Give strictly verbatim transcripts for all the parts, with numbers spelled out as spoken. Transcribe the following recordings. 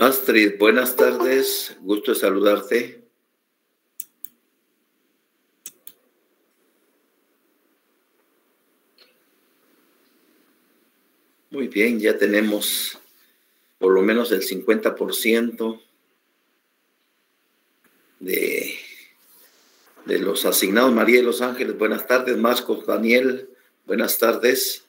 Astrid, buenas tardes, gusto de saludarte. Muy bien, ya tenemos por lo menos el cincuenta por ciento de, de los asignados. María de los Ángeles, buenas tardes. Marcos, Daniel, buenas tardes.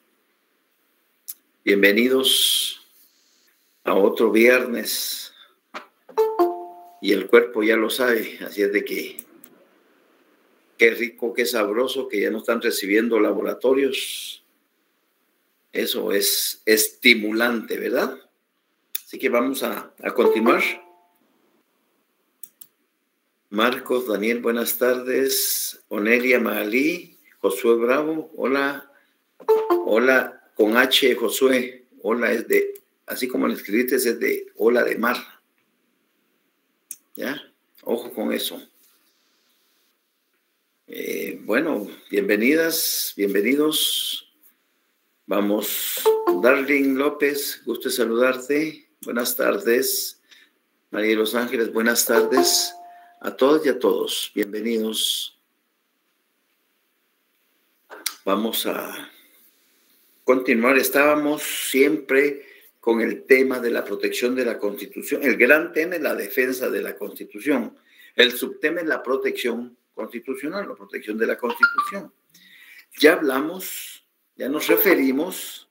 Bienvenidos a otro viernes. Y el cuerpo ya lo sabe, así es de que qué rico, qué sabroso que ya no están recibiendo laboratorios. Eso es estimulante, ¿verdad? Así que vamos a, a continuar. Marcos, Daniel, buenas tardes. Onelia Magalí, Josué Bravo, hola. Hola, con H, Josué. Hola, es de, así como lo escribiste, es de hola de mar. ¿Ya? Ojo con eso. Eh, bueno, bienvenidas, bienvenidos. Vamos, Darling López, gusto de saludarte. Buenas tardes. María de los Ángeles, buenas tardes. A todas y a todos, bienvenidos. Vamos a continuar. Estábamos siempre con el tema de la protección de la Constitución. El gran tema es la defensa de la Constitución. El subtema es la protección constitucional, la protección de la Constitución. Ya hablamos, ya nos referimos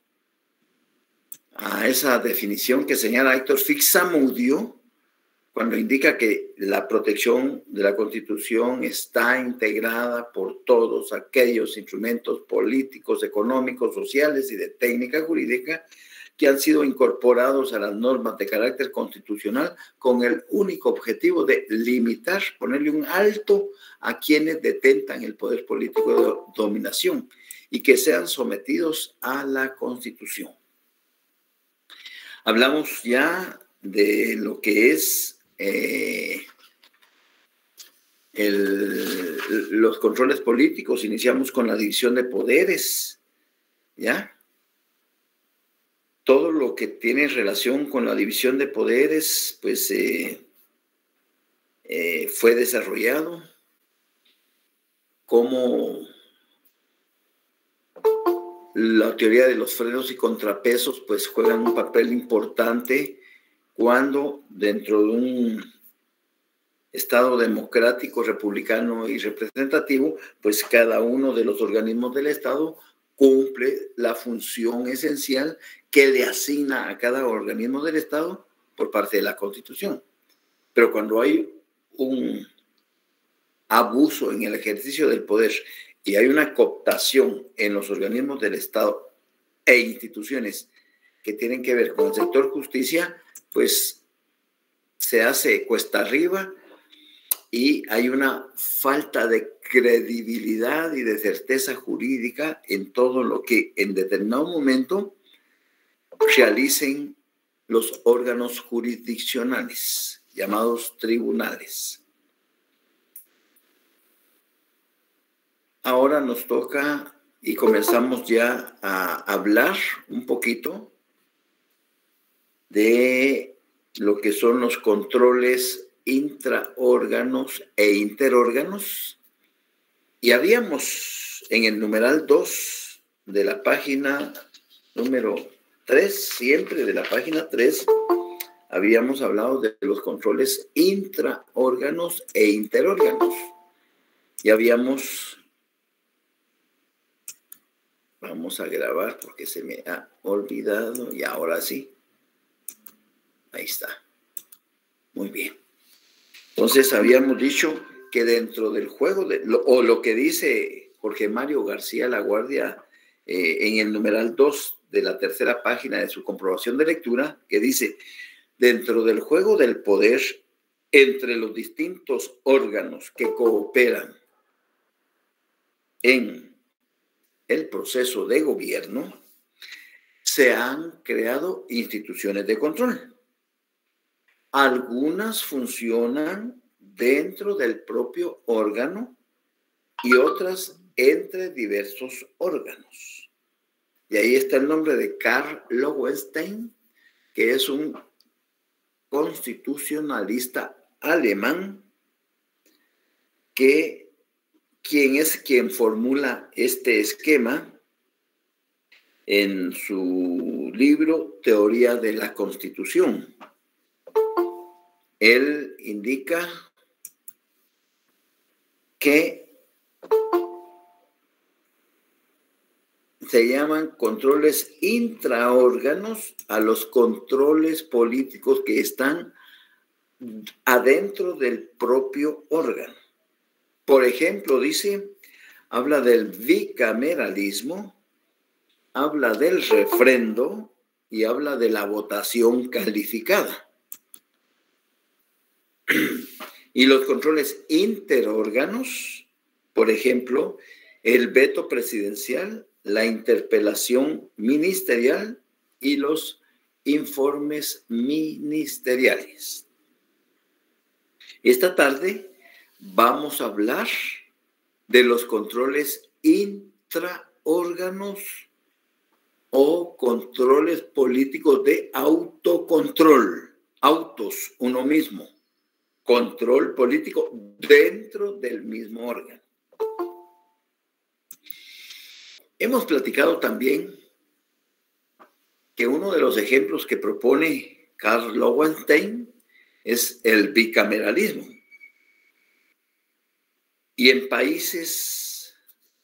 a esa definición que señala Héctor Fixamudio cuando indica que la protección de la Constitución está integrada por todos aquellos instrumentos políticos, económicos, sociales y de técnica jurídica que han sido incorporados a las normas de carácter constitucional con el único objetivo de limitar, ponerle un alto a quienes detentan el poder político de dominación y que sean sometidos a la Constitución. Hablamos ya de lo que es eh, el, los controles políticos. Iniciamos con la división de poderes, ¿ya? Todo lo que tiene relación con la división de poderes, pues eh, eh, fue desarrollado como la teoría de los frenos y contrapesos, pues juegan un papel importante cuando dentro de un Estado democrático, republicano y representativo, pues cada uno de los organismos del Estado cumple la función esencial que le asigna a cada organismo del Estado por parte de la Constitución. Pero cuando hay un abuso en el ejercicio del poder y hay una cooptación en los organismos del Estado e instituciones que tienen que ver con el sector justicia, pues se hace cuesta arriba y hay una falta de credibilidad y de certeza jurídica en todo lo que en determinado momento realicen los órganos jurisdiccionales, llamados tribunales. Ahora nos toca y comenzamos ya a hablar un poquito de lo que son los controles intraórganos e interórganos. Y habíamos en el numeral dos de la página número tres, siempre de la página tres, habíamos hablado de los controles intraórganos e interórganos. Y habíamos... Vamos a grabar porque se me ha olvidado y ahora sí. Ahí está. Muy bien. Entonces habíamos dicho que dentro del juego, de, lo, o lo que dice Jorge Mario García Laguardia eh, en el numeral dos de la tercera página de su comprobación de lectura, que dice, dentro del juego del poder entre los distintos órganos que cooperan en el proceso de gobierno, se han creado instituciones de control. Algunas funcionan dentro del propio órgano y otras entre diversos órganos. Y ahí está el nombre de Karl Lowenstein, que es un constitucionalista alemán, que quien es quien formula este esquema en su libro Teoría de la Constitución. Él indica que se llaman controles intraórganos a los controles políticos que están adentro del propio órgano. Por ejemplo, dice, habla del bicameralismo, habla del refrendo y habla de la votación calificada. Y los controles interórganos, por ejemplo, el veto presidencial, la interpelación ministerial y los informes ministeriales. Esta tarde vamos a hablar de los controles intraórganos o controles políticos de autocontrol, autos, uno mismo, control político dentro del mismo órgano. Hemos platicado también que uno de los ejemplos que propone Karl Lowenstein es el bicameralismo. Y en países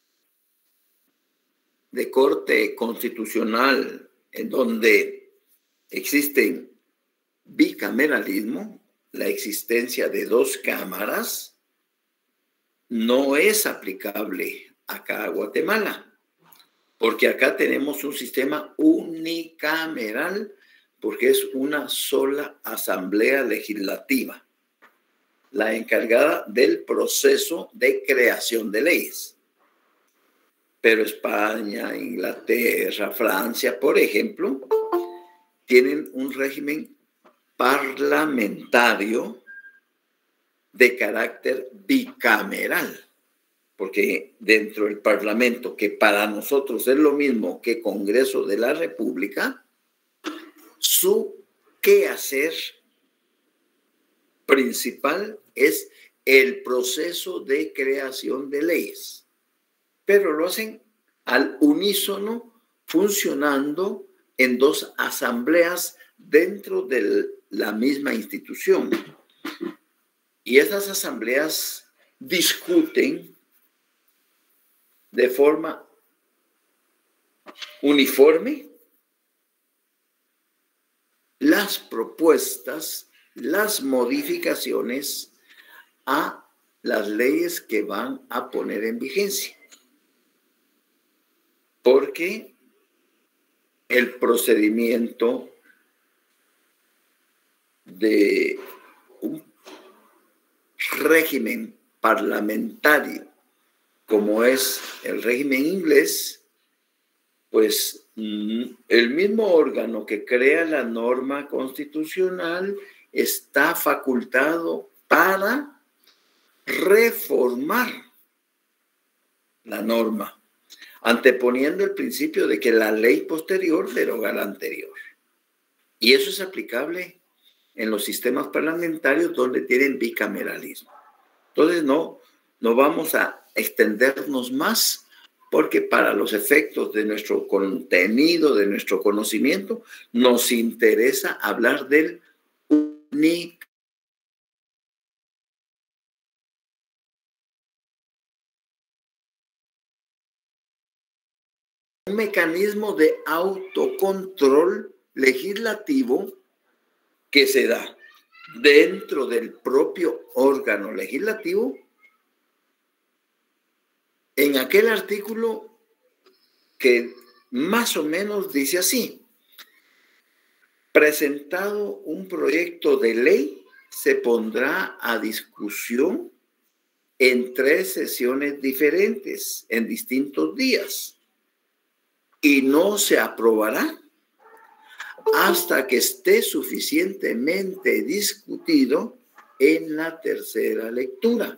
de corte constitucional en donde existen bicameralismo, la existencia de dos cámaras, no es aplicable acá a Guatemala, porque acá tenemos un sistema unicameral, porque es una sola asamblea legislativa, la encargada del proceso de creación de leyes. Pero España, Inglaterra, Francia, por ejemplo, tienen un régimen parlamentario de carácter bicameral, porque dentro del Parlamento, que para nosotros es lo mismo que Congreso de la República, su quehacer principal es el proceso de creación de leyes, pero lo hacen al unísono, funcionando en dos asambleas dentro de la misma institución. Y esas asambleas discuten de forma uniforme las propuestas, las modificaciones a las leyes que van a poner en vigencia. Porque el procedimiento de un régimen parlamentario como es el régimen inglés, pues el mismo órgano que crea la norma constitucional está facultado para reformar la norma, anteponiendo el principio de que la ley posterior deroga la anterior. Y eso es aplicable en los sistemas parlamentarios donde tienen bicameralismo. Entonces no, no vamos a extendernos más, porque para los efectos de nuestro contenido, de nuestro conocimiento, nos interesa hablar del único un mecanismo de autocontrol legislativo que se da dentro del propio órgano legislativo en aquel artículo que más o menos dice así: presentado un proyecto de ley, se pondrá a discusión en tres sesiones diferentes, en distintos días, y no se aprobará hasta que esté suficientemente discutido en la tercera lectura.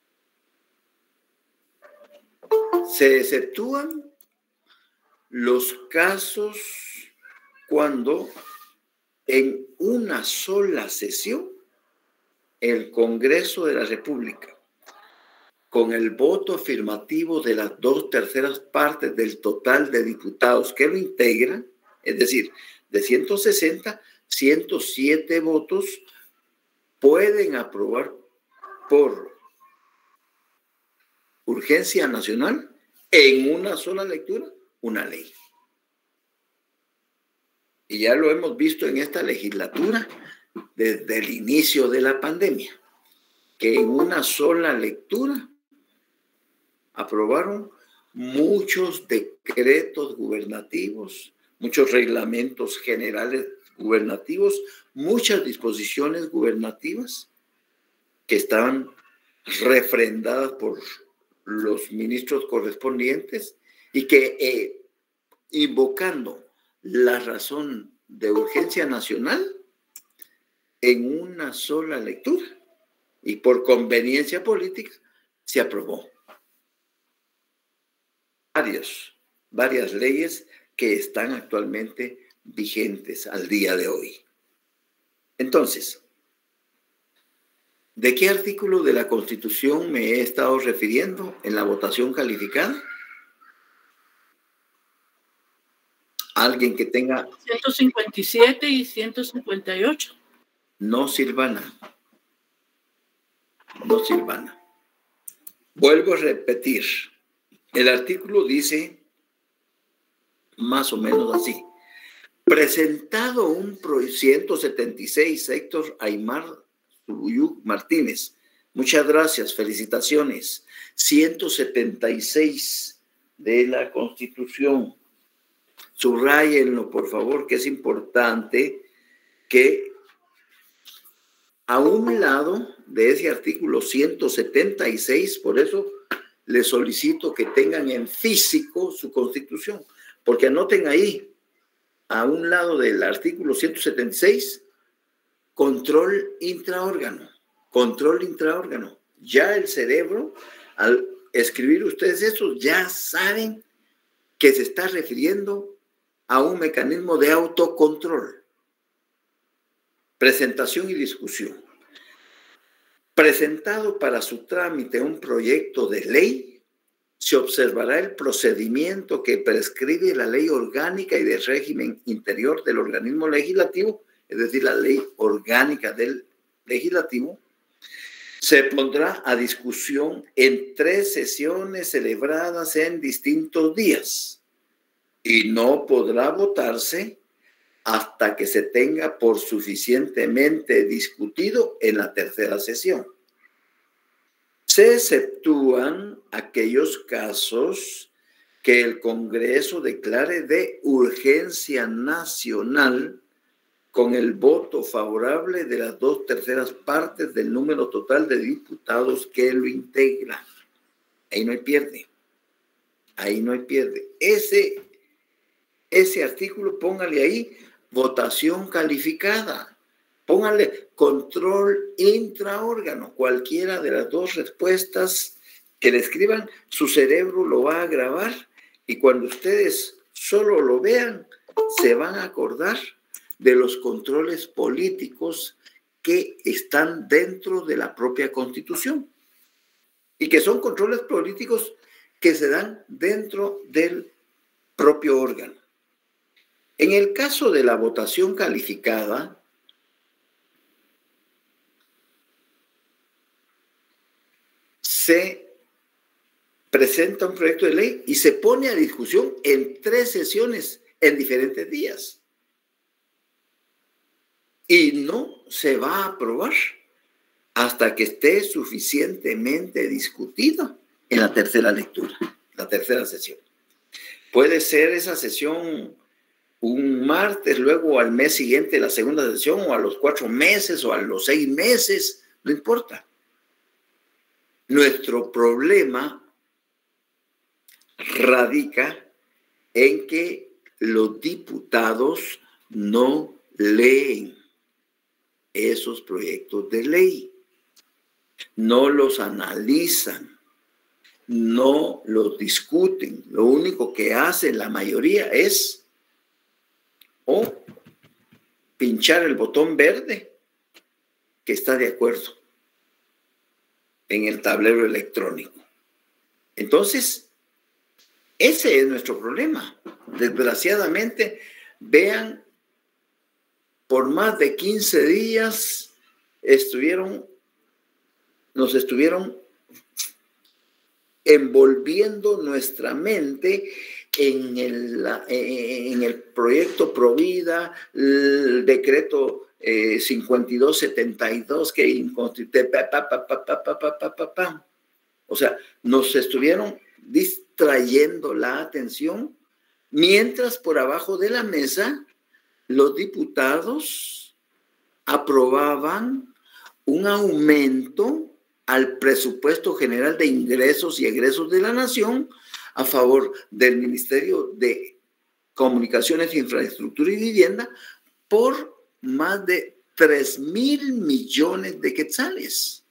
Se exceptúan los casos cuando en una sola sesión el Congreso de la República, con el voto afirmativo de las dos terceras partes del total de diputados que lo integran, es decir, de ciento sesenta, ciento siete votos pueden aprobar por urgencia nacional en una sola lectura una ley. Y ya lo hemos visto en esta legislatura desde el inicio de la pandemia, que en una sola lectura aprobaron muchos decretos gubernativos, muchos reglamentos generales gubernativos, muchas disposiciones gubernativas que estaban refrendadas por los ministros correspondientes y que eh, invocando la razón de urgencia nacional en una sola lectura y por conveniencia política se aprobó varios, varias leyes que están actualmente vigentes al día de hoy. Entonces, ¿de qué artículo de la Constitución me he estado refiriendo en la votación calificada? Alguien que tenga... ciento cincuenta y siete y ciento cincuenta y ocho. No, Silvana. No, Silvana. Vuelvo a repetir. El artículo dice más o menos así. Presentado un proyecto ciento setenta y seis, Héctor Aymar Zuruyuk Martínez. Muchas gracias, felicitaciones. ciento setenta y seis de la Constitución. Subrayenlo, por favor, que es importante que a un lado de ese artículo ciento setenta y seis, por eso les solicito que tengan en físico su Constitución, porque anoten ahí, a un lado del artículo ciento setenta y seis, control intraórgano, control intraórgano. Ya el cerebro, al escribir ustedes eso, ya saben que se está refiriendo a un mecanismo de autocontrol. Presentación y discusión. Presentado para su trámite un proyecto de ley, se observará el procedimiento que prescribe la ley orgánica y de régimen interior del organismo legislativo, es decir, la ley orgánica del legislativo. Se pondrá a discusión en tres sesiones celebradas en distintos días y no podrá votarse hasta que se tenga por suficientemente discutido en la tercera sesión. Se exceptúan aquellos casos que el Congreso declare de urgencia nacional con el voto favorable de las dos terceras partes del número total de diputados que lo integran. Ahí no hay pierde. Ahí no hay pierde. Ese, ese artículo, póngale ahí, votación calificada. Póngale control intraórgano. Cualquiera de las dos respuestas que le escriban, su cerebro lo va a grabar y cuando ustedes solo lo vean, se van a acordar de los controles políticos que están dentro de la propia Constitución y que son controles políticos que se dan dentro del propio órgano. En el caso de la votación calificada, se presenta un proyecto de ley y se pone a discusión en tres sesiones en diferentes días. Y no se va a aprobar hasta que esté suficientemente discutido en la tercera lectura, la tercera sesión. Puede ser esa sesión un martes, luego al mes siguiente la segunda sesión, o a los cuatro meses, o a los seis meses, no importa. Nuestro problema radica en que los diputados no leen esos proyectos de ley, no los analizan, no los discuten. Lo único que hace la mayoría es o pinchar el botón verde que está de acuerdo en el tablero electrónico. Entonces, ese es nuestro problema. Desgraciadamente, vean, por más de quince días estuvieron, nos estuvieron envolviendo nuestra mente en el, en el proyecto Provida, el decreto eh, cincuenta y dos setenta y dos que inconstituye, pa, pa, pa, pa, pa, pa, pa, pa, pa. O sea, nos estuvieron distrayendo la atención, mientras por abajo de la mesa los diputados aprobaban un aumento al presupuesto general de ingresos y egresos de la nación a favor del Ministerio de Comunicaciones, Infraestructura y Vivienda por más de tres mil millones de quetzales,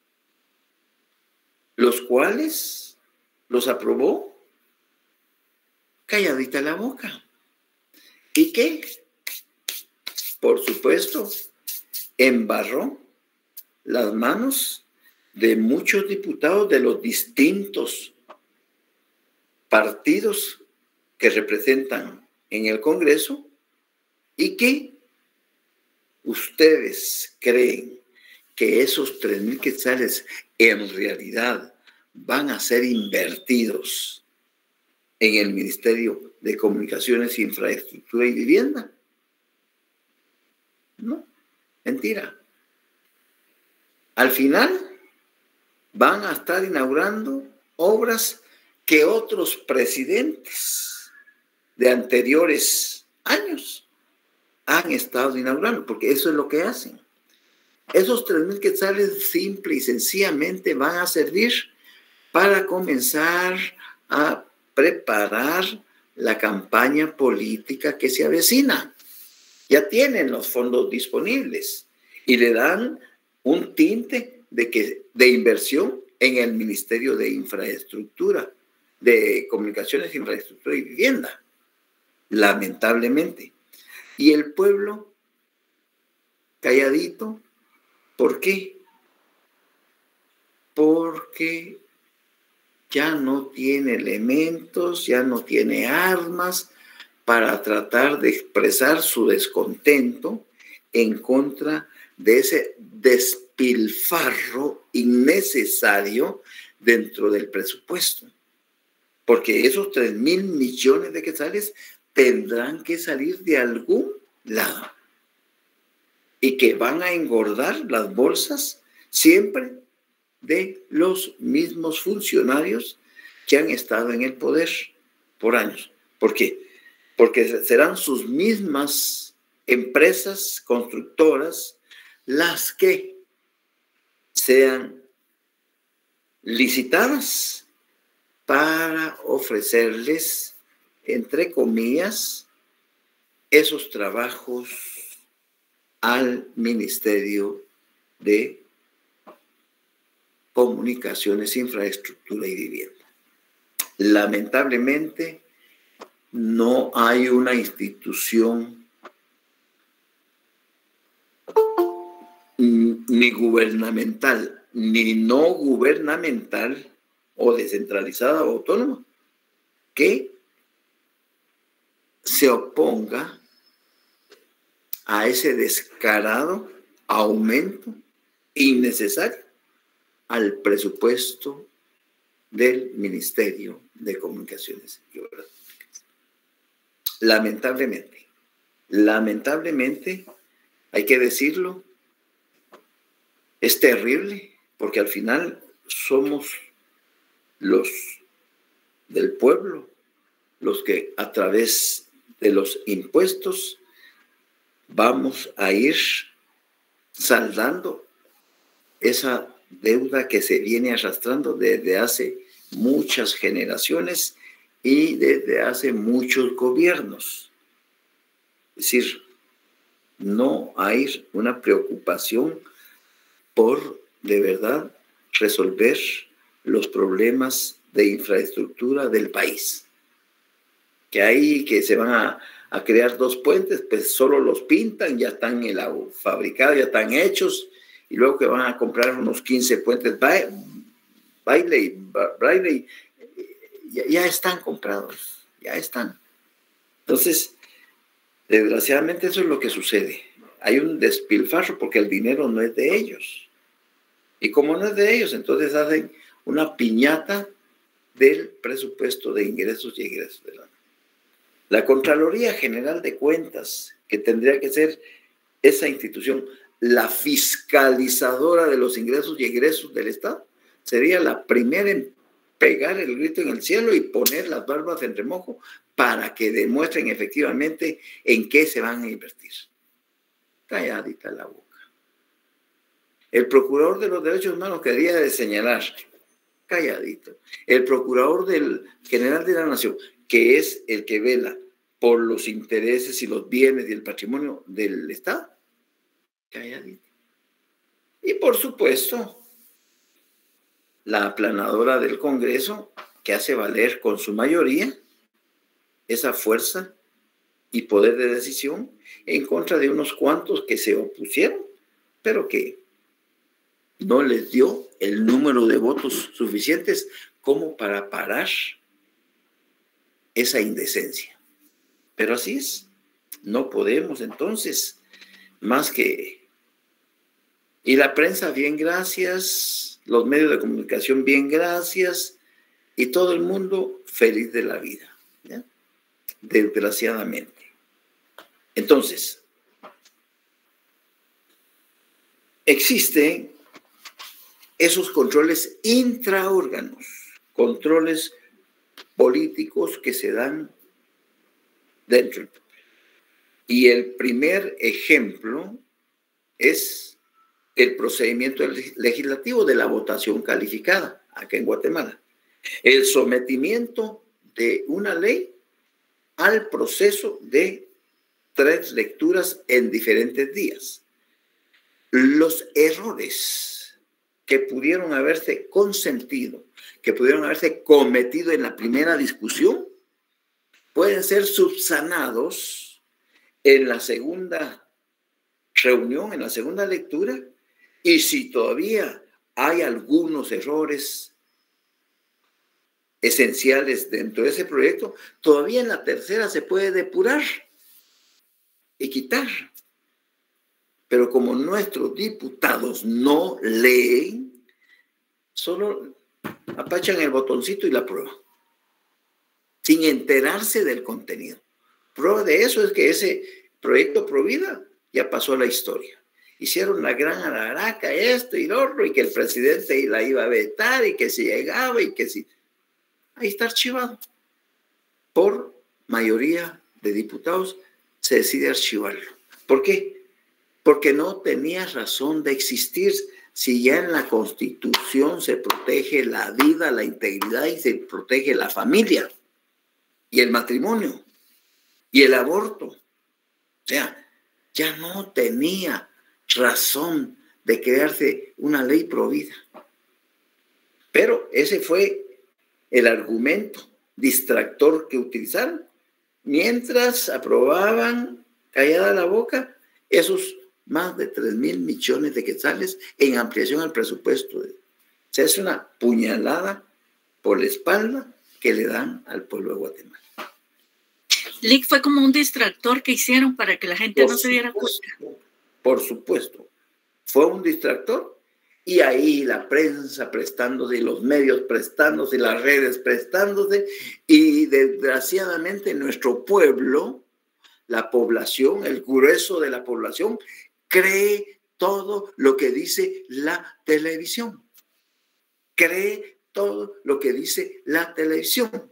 los cuales los aprobó calladita la boca. ¿Y qué? Por supuesto, embarró las manos de muchos diputados de los distintos partidos que representan en el Congreso y que ustedes creen que esos tres mil quetzales en realidad van a ser invertidos en el Ministerio de Comunicaciones, Infraestructura y Vivienda. No, mentira. Al final van a estar inaugurando obras que otros presidentes de anteriores años han estado inaugurando, porque eso es lo que hacen. Esos tres mil quetzales simple y sencillamente van a servir para comenzar a preparar la campaña política que se avecina. Ya tienen los fondos disponibles y le dan un tinte de, que, de inversión en el Ministerio de Infraestructura, de Comunicaciones, Infraestructura y Vivienda, lamentablemente. Y el pueblo calladito. ¿Por qué? Porque ya no tiene elementos, ya no tiene armas para tratar de expresar su descontento en contra de ese despilfarro innecesario dentro del presupuesto. Porque esos tres mil millones de quetzales tendrán que salir de algún lado y que van a engordar las bolsas siempre de los mismos funcionarios que han estado en el poder por años. ¿Por qué? Porque serán sus mismas empresas constructoras las que sean licitadas para ofrecerles, entre comillas, esos trabajos al Ministerio de Comunicaciones, Infraestructura y Vivienda. Lamentablemente, no hay una institución ni gubernamental, ni no gubernamental o descentralizada o autónoma que se oponga a ese descarado aumento innecesario al presupuesto del Ministerio de Comunicaciones y Obras Públicas. Lamentablemente, lamentablemente, hay que decirlo, es terrible, porque al final somos los del pueblo los que a través de los impuestos vamos a ir saldando esa deuda que se viene arrastrando desde hace muchas generaciones y desde hace muchos gobiernos. Es decir, no hay una preocupación por, de verdad, resolver los problemas de infraestructura del país. Que hay que se van a, a crear dos puentes, pues solo los pintan, ya están en la fabricados, ya están hechos, y luego que van a comprar unos quince puentes Bailey, Bailey, ya, ya están comprados, ya están. Entonces, desgraciadamente eso es lo que sucede. Hay un despilfarro porque el dinero no es de ellos. Y como no es de ellos, entonces hacen una piñata del presupuesto de ingresos y egresos de la La Contraloría General de Cuentas, que tendría que ser esa institución, la fiscalizadora de los ingresos y egresos del Estado, sería la primera en pegar el grito en el cielo y poner las barbas en remojo para que demuestren efectivamente en qué se van a invertir. Calladita la boca. El Procurador de los Derechos Humanos quería de señalar, calladito. El Procurador del General de la Nación, que es el que vela por los intereses y los bienes y el patrimonio del Estado, calladito. Y por supuesto, la aplanadora del Congreso, que hace valer con su mayoría esa fuerza y poder de decisión en contra de unos cuantos que se opusieron, pero que no les dio el número de votos suficientes como para parar esa indecencia. Pero así es, no podemos entonces más que... Y la prensa, bien gracias, los medios de comunicación, bien gracias, y todo el mundo feliz de la vida, ¿ya? Desgraciadamente. Entonces, existen esos controles intraórganos, controles políticos que se dan dentro. Y el primer ejemplo es el procedimiento legislativo de la votación calificada acá en Guatemala. El sometimiento de una ley al proceso de tres lecturas en diferentes días. Los errores que pudieron haberse consentido, que pudieron haberse cometido en la primera discusión, pueden ser subsanados en la segunda reunión, en la segunda lectura, y si todavía hay algunos errores esenciales dentro de ese proyecto, todavía en la tercera se puede depurar y quitar. Pero como nuestros diputados no leen, solo apachan el botoncito y la prueba, sin enterarse del contenido. Prueba de eso es que ese proyecto Provida ya pasó a la historia. Hicieron la gran alaraca, esto y lo otro, y que el presidente la iba a vetar, y que si llegaba, y que si... Ahí está archivado. Por mayoría de diputados se decide archivarlo. ¿Por qué? Porque no tenía razón de existir si ya en la Constitución se protege la vida, la integridad y se protege la familia y el matrimonio y el aborto. O sea, ya no tenía razón de crearse una ley provida. Pero ese fue el argumento distractor que utilizaron mientras aprobaban callada la boca esos más de tres mil millones de quetzales en ampliación al presupuesto. O sea, es una puñalada por la espalda que le dan al pueblo de Guatemala. L I C fue como un distractor que hicieron para que la gente Por no se diera supuesto, cuenta. Por supuesto, fue un distractor. Y ahí la prensa prestándose, y los medios prestándose, y las redes prestándose, y desgraciadamente nuestro pueblo, la población, el grueso de la población, cree todo lo que dice la televisión. Cree todo lo que dice la televisión.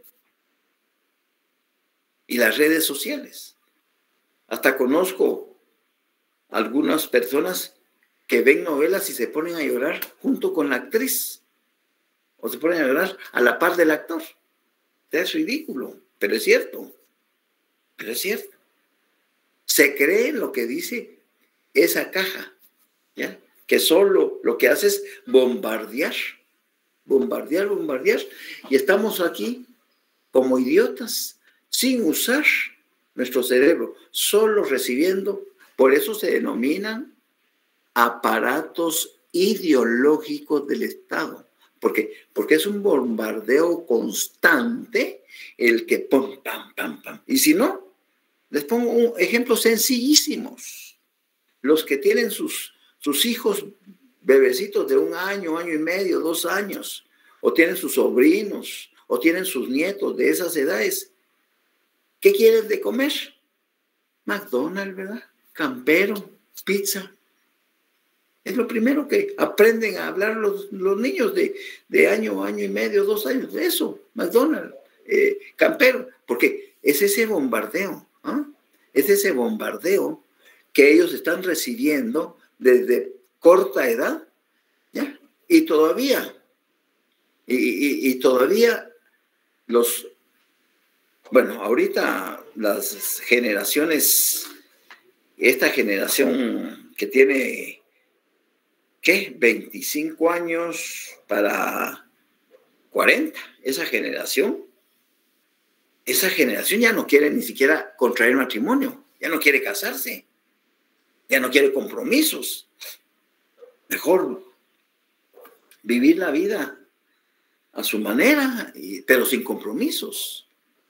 Y las redes sociales. Hasta conozco algunas personas que ven novelas y se ponen a llorar junto con la actriz, o se ponen a llorar a la par del actor. Es ridículo, pero es cierto, pero es cierto. Se cree en lo que dice esa caja, ¿ya? Que solo lo que hace es bombardear, bombardear, bombardear, y estamos aquí como idiotas, sin usar nuestro cerebro, solo recibiendo. Por eso se denominan aparatos ideológicos del Estado. ¿Por qué? Porque es un bombardeo constante el que pum, pam, pam, pam. Y si no, les pongo un ejemplos sencillísimos. Los que tienen sus, sus hijos bebecitos de un año, año y medio, dos años, o tienen sus sobrinos, o tienen sus nietos de esas edades. ¿Qué quieren de comer? McDonald's, ¿verdad? Campero, pizza. Es lo primero que aprenden a hablar los, los niños de, de año, año y medio, dos años. Eso, McDonald's, eh, campero. Porque es ese bombardeo, ¿eh? Es ese bombardeo que ellos están recibiendo desde corta edad, ¿ya? Y todavía, y, y, y todavía los, bueno, ahorita las generaciones, esta generación que tiene, ¿qué? veinticinco años para cuarenta, esa generación, esa generación ya no quiere ni siquiera contraer matrimonio, ya no quiere casarse, ya no quiere compromisos. Mejor vivir la vida a su manera, pero sin compromisos.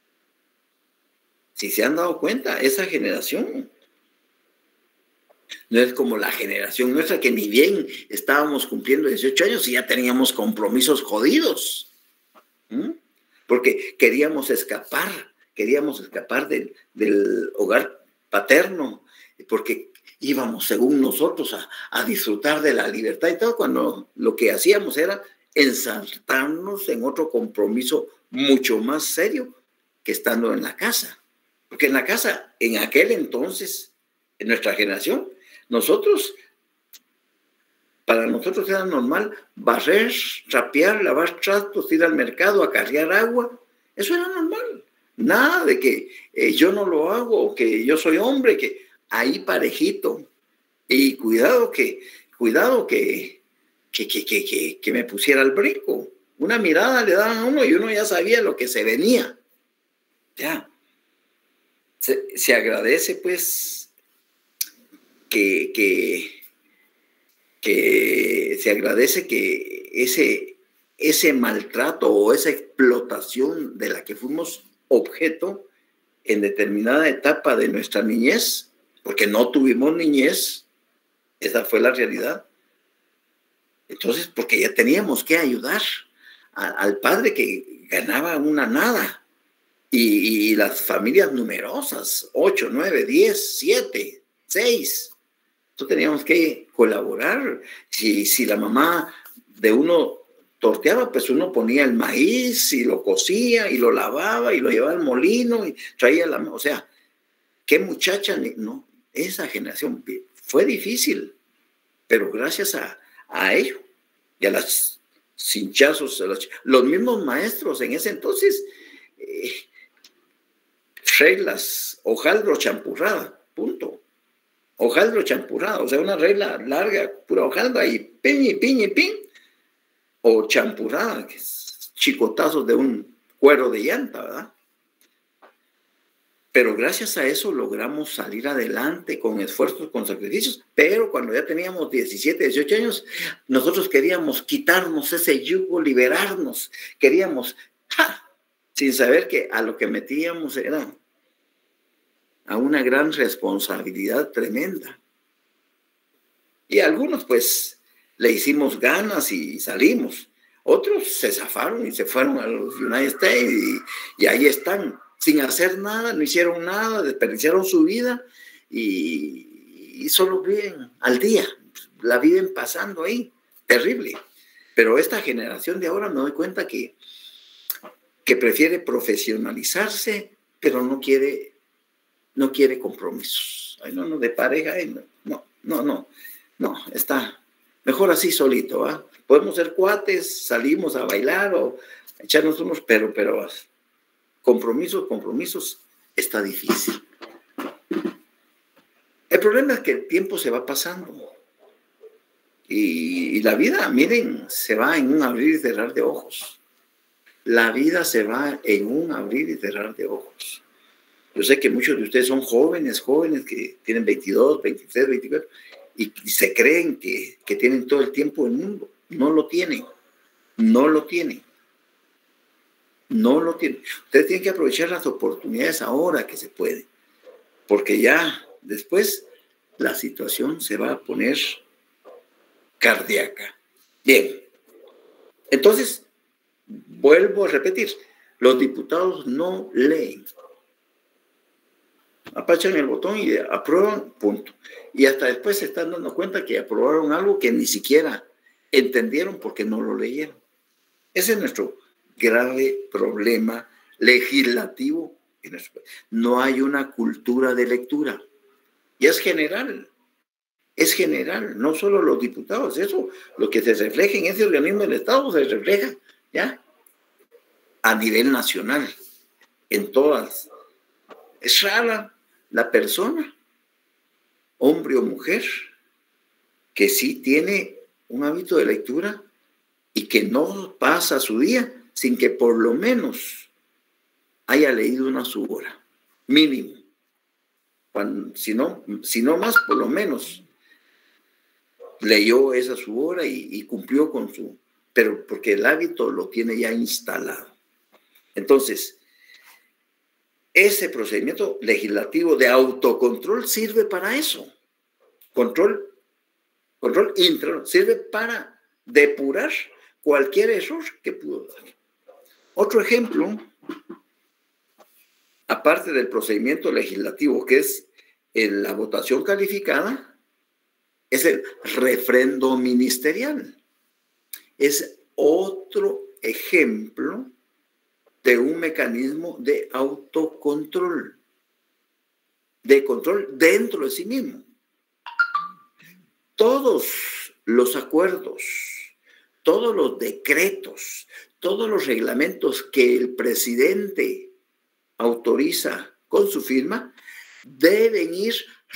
Si se han dado cuenta, esa generación no es como la generación nuestra, que ni bien estábamos cumpliendo dieciocho años y ya teníamos compromisos jodidos. ¿Mm? Porque queríamos escapar, queríamos escapar del, del hogar paterno, porque íbamos, según nosotros, a, a disfrutar de la libertad y todo, cuando lo que hacíamos era ensartarnos en otro compromiso mucho más serio que estando en la casa. Porque en la casa, en aquel entonces, en nuestra generación, nosotros, para nosotros era normal barrer, trapear, lavar trastos, ir al mercado, acarrear agua. Eso era normal. Nada de que eh, yo no lo hago, que yo soy hombre, que ahí parejito. Y cuidado que, cuidado que, que, que, que, que, que me pusiera el brinco. Una mirada le daban a uno y uno ya sabía lo que se venía. Ya. Se, se agradece, pues, que, que, que se agradece que ese, ese maltrato o esa explotación de la que fuimos objeto en determinada etapa de nuestra niñez, porque no tuvimos niñez, esa fue la realidad. Entonces, porque ya teníamos que ayudar a, al padre que ganaba una nada. Y, y las familias numerosas, ocho, nueve, diez, siete, seis. Entonces teníamos que colaborar. Si, si la mamá de uno torteaba, pues uno ponía el maíz y lo cocía y lo lavaba y lo llevaba al molino y traía la... O sea, qué muchacha... No, esa generación fue difícil, pero gracias a, a ello y a las cinchazos, a los, los mismos maestros en ese entonces... Eh, reglas, hojaldro champurrada, punto. Hojaldro champurrada, o sea, una regla larga, pura hojaldra y piñ y piñ y piñ, o champurrada, que es chicotazos de un cuero de llanta, ¿verdad? Pero gracias a eso logramos salir adelante con esfuerzos, con sacrificios, pero cuando ya teníamos diecisiete, dieciocho años, nosotros queríamos quitarnos ese yugo, liberarnos, queríamos, ¡ja!, sin saber que a lo que metíamos era a una gran responsabilidad tremenda. Y algunos pues le hicimos ganas y salimos. Otros se zafaron y se fueron a los United States y, y ahí están, sin hacer nada, no hicieron nada, desperdiciaron su vida y, y solo viven al día, la viven pasando ahí, terrible. Pero esta generación de ahora me doy cuenta que que prefiere profesionalizarse, pero no quiere, no quiere compromisos. Ay, no, no, de pareja, ay, no, no, no, no, no, está mejor así solito, ¿va? Podemos ser cuates, salimos a bailar o echarnos unos, pero, pero compromisos, compromisos, está difícil. El problema es que el tiempo se va pasando y, y la vida, miren, se va en un abrir y cerrar de ojos. La vida se va en un abrir y cerrar de ojos. Yo sé que muchos de ustedes son jóvenes, jóvenes que tienen veintidós, veintitrés, veinticuatro, y, y se creen que, que tienen todo el tiempo del mundo. No lo tienen, no lo tienen, no lo tienen. Ustedes tienen que aprovechar las oportunidades ahora que se puede, porque ya después la situación se va a poner cardíaca. Bien, entonces, vuelvo a repetir, los diputados no leen. Apachan el botón y aprueban, punto. Y hasta después se están dando cuenta que aprobaron algo que ni siquiera entendieron porque no lo leyeron. Ese es nuestro grave problema legislativo en nuestro país. No hay una cultura de lectura. Y es general. Es general, no solo los diputados. Eso, lo que se refleja en ese organismo del Estado, se refleja ya a nivel nacional, en todas. Es rara la persona, hombre o mujer, que sí tiene un hábito de lectura y que no pasa su día sin que por lo menos haya leído una su hora, mínimo. Cuando, si, no, si no más, por lo menos leyó esa su hora y, y cumplió con su... Pero porque el hábito lo tiene ya instalado. Entonces, ese procedimiento legislativo de autocontrol sirve para eso. Control, control interno, sirve para depurar cualquier error que pudo dar. Otro ejemplo, aparte del procedimiento legislativo, que es en la votación calificada, es el refrendo ministerial. Es otro ejemplo de un mecanismo de autocontrol, de control dentro de sí mismo. Todos los acuerdos, todos los decretos, todos los reglamentos que el presidente autoriza con su firma deben ir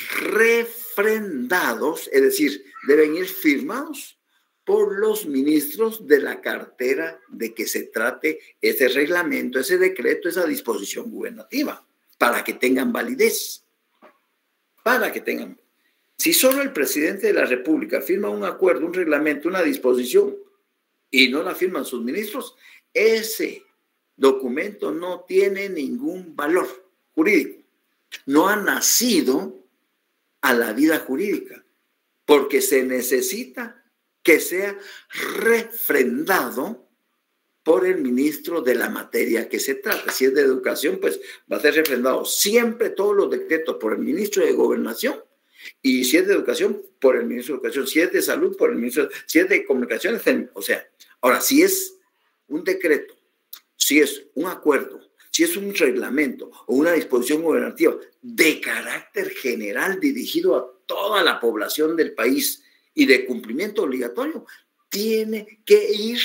refrendados, es decir, deben ir firmados por los ministros de la cartera de que se trate ese reglamento, ese decreto, esa disposición gubernativa, para que tengan validez. Para que tengan. Si solo el presidente de la República firma un acuerdo, un reglamento, una disposición, y no la firman sus ministros, ese documento no tiene ningún valor jurídico. No ha nacido a la vida jurídica, porque se necesita que sea refrendado por el ministro de la materia que se trata. Si es de educación, pues va a ser refrendado siempre todos los decretos por el ministro de Gobernación, y si es de educación, por el ministro de Educación, si es de salud, por el ministro, si es de comunicaciones, o sea, ahora, si es un decreto, si es un acuerdo, si es un reglamento o una disposición gubernativa de carácter general dirigido a toda la población del país y de cumplimiento obligatorio, tiene que ir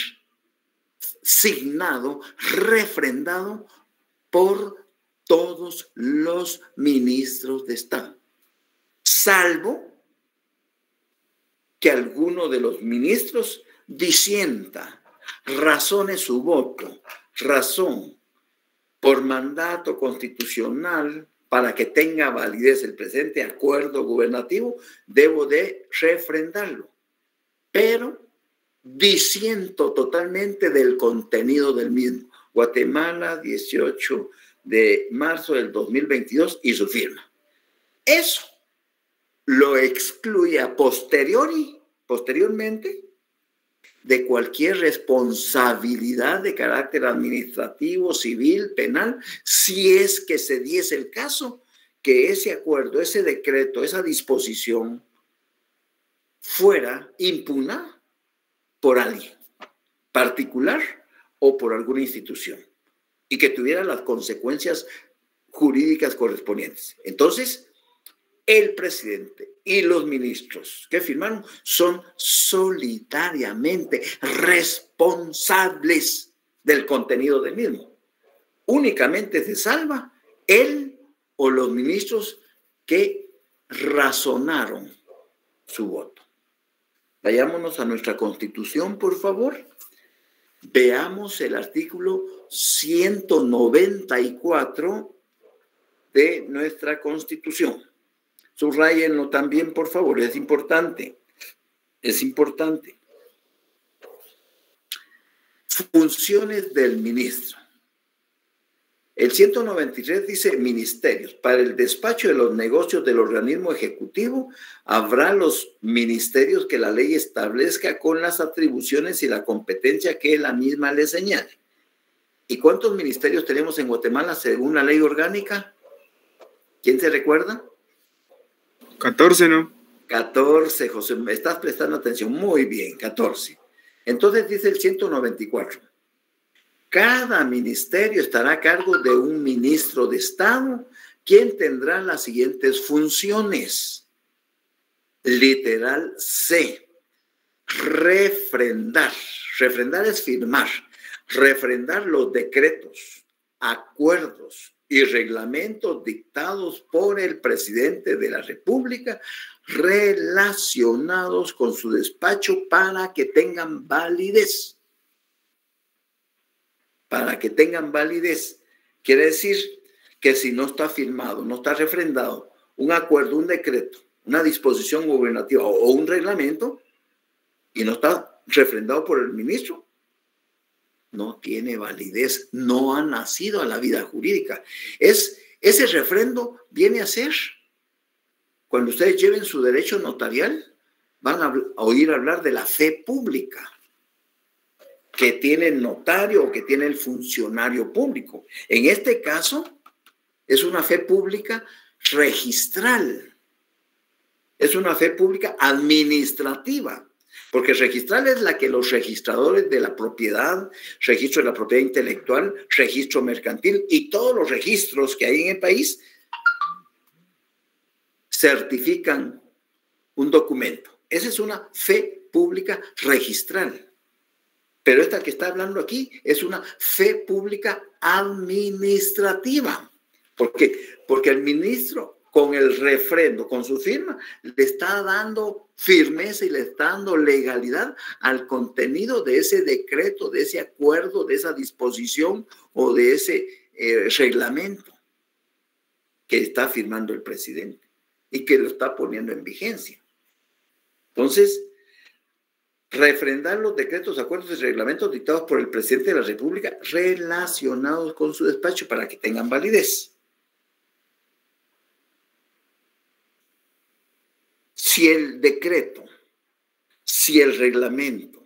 signado, refrendado por todos los ministros de Estado, salvo que alguno de los ministros disienta, razone su voto, razón por mandato constitucional para que tenga validez el presente acuerdo gubernativo, debo de refrendarlo. Pero disiento totalmente del contenido del mismo. Guatemala, dieciocho de marzo del dos mil veintidós, y su firma. Eso lo excluye a posteriori, posteriormente, de cualquier responsabilidad de carácter administrativo, civil, penal, si es que se diese el caso que ese acuerdo, ese decreto, esa disposición fuera impugnada por alguien particular o por alguna institución y que tuviera las consecuencias jurídicas correspondientes. Entonces, el presidente y los ministros que firmaron son solitariamente responsables del contenido del mismo. Únicamente se salva él o los ministros que razonaron su voto. Vayámonos a nuestra Constitución, por favor. Veamos el artículo ciento noventa y cuatro de nuestra Constitución. Subrayenlo también, por favor, es importante. Es importante. Funciones del ministro. El ciento noventa y tres dice ministerios. Para el despacho de los negocios del organismo ejecutivo habrá los ministerios que la ley establezca con las atribuciones y la competencia que la misma le señale. ¿Y cuántos ministerios tenemos en Guatemala según la ley orgánica? ¿Quién se recuerda? catorce, ¿no? catorce, José, me estás prestando atención. Muy bien, catorce. Entonces dice el ciento noventa y cuatro. Cada ministerio estará a cargo de un ministro de Estado, quien tendrá las siguientes funciones. Literal C. Refrendar. Refrendar es firmar. Refrendar los decretos, acuerdos y reglamentos dictados por el presidente de la República relacionados con su despacho para que tengan validez. Para que tengan validez. Quiere decir que si no está firmado, no está refrendado un acuerdo, un decreto, una disposición gubernativa o un reglamento y no está refrendado por el ministro, no tiene validez, no ha nacido a la vida jurídica. Es, ese refrendo viene a ser, cuando ustedes lleven su derecho notarial, van a, a oír hablar de la fe pública que tiene el notario o que tiene el funcionario público. En este caso, es una fe pública registral. Es una fe pública administrativa. Porque registral es la que los registradores de la propiedad, registro de la propiedad intelectual, registro mercantil y todos los registros que hay en el país certifican un documento. Esa es una fe pública registral. Pero esta que está hablando aquí es una fe pública administrativa. ¿Por qué? Porque el ministro, con el refrendo, con su firma, le está dando firmeza y le está dando legalidad al contenido de ese decreto, de ese acuerdo, de esa disposición o de ese eh, reglamento que está firmando el presidente y que lo está poniendo en vigencia. Entonces, refrendar los decretos, acuerdos y reglamentos dictados por el presidente de la República relacionados con su despacho para que tengan validez. Si el decreto, si el reglamento,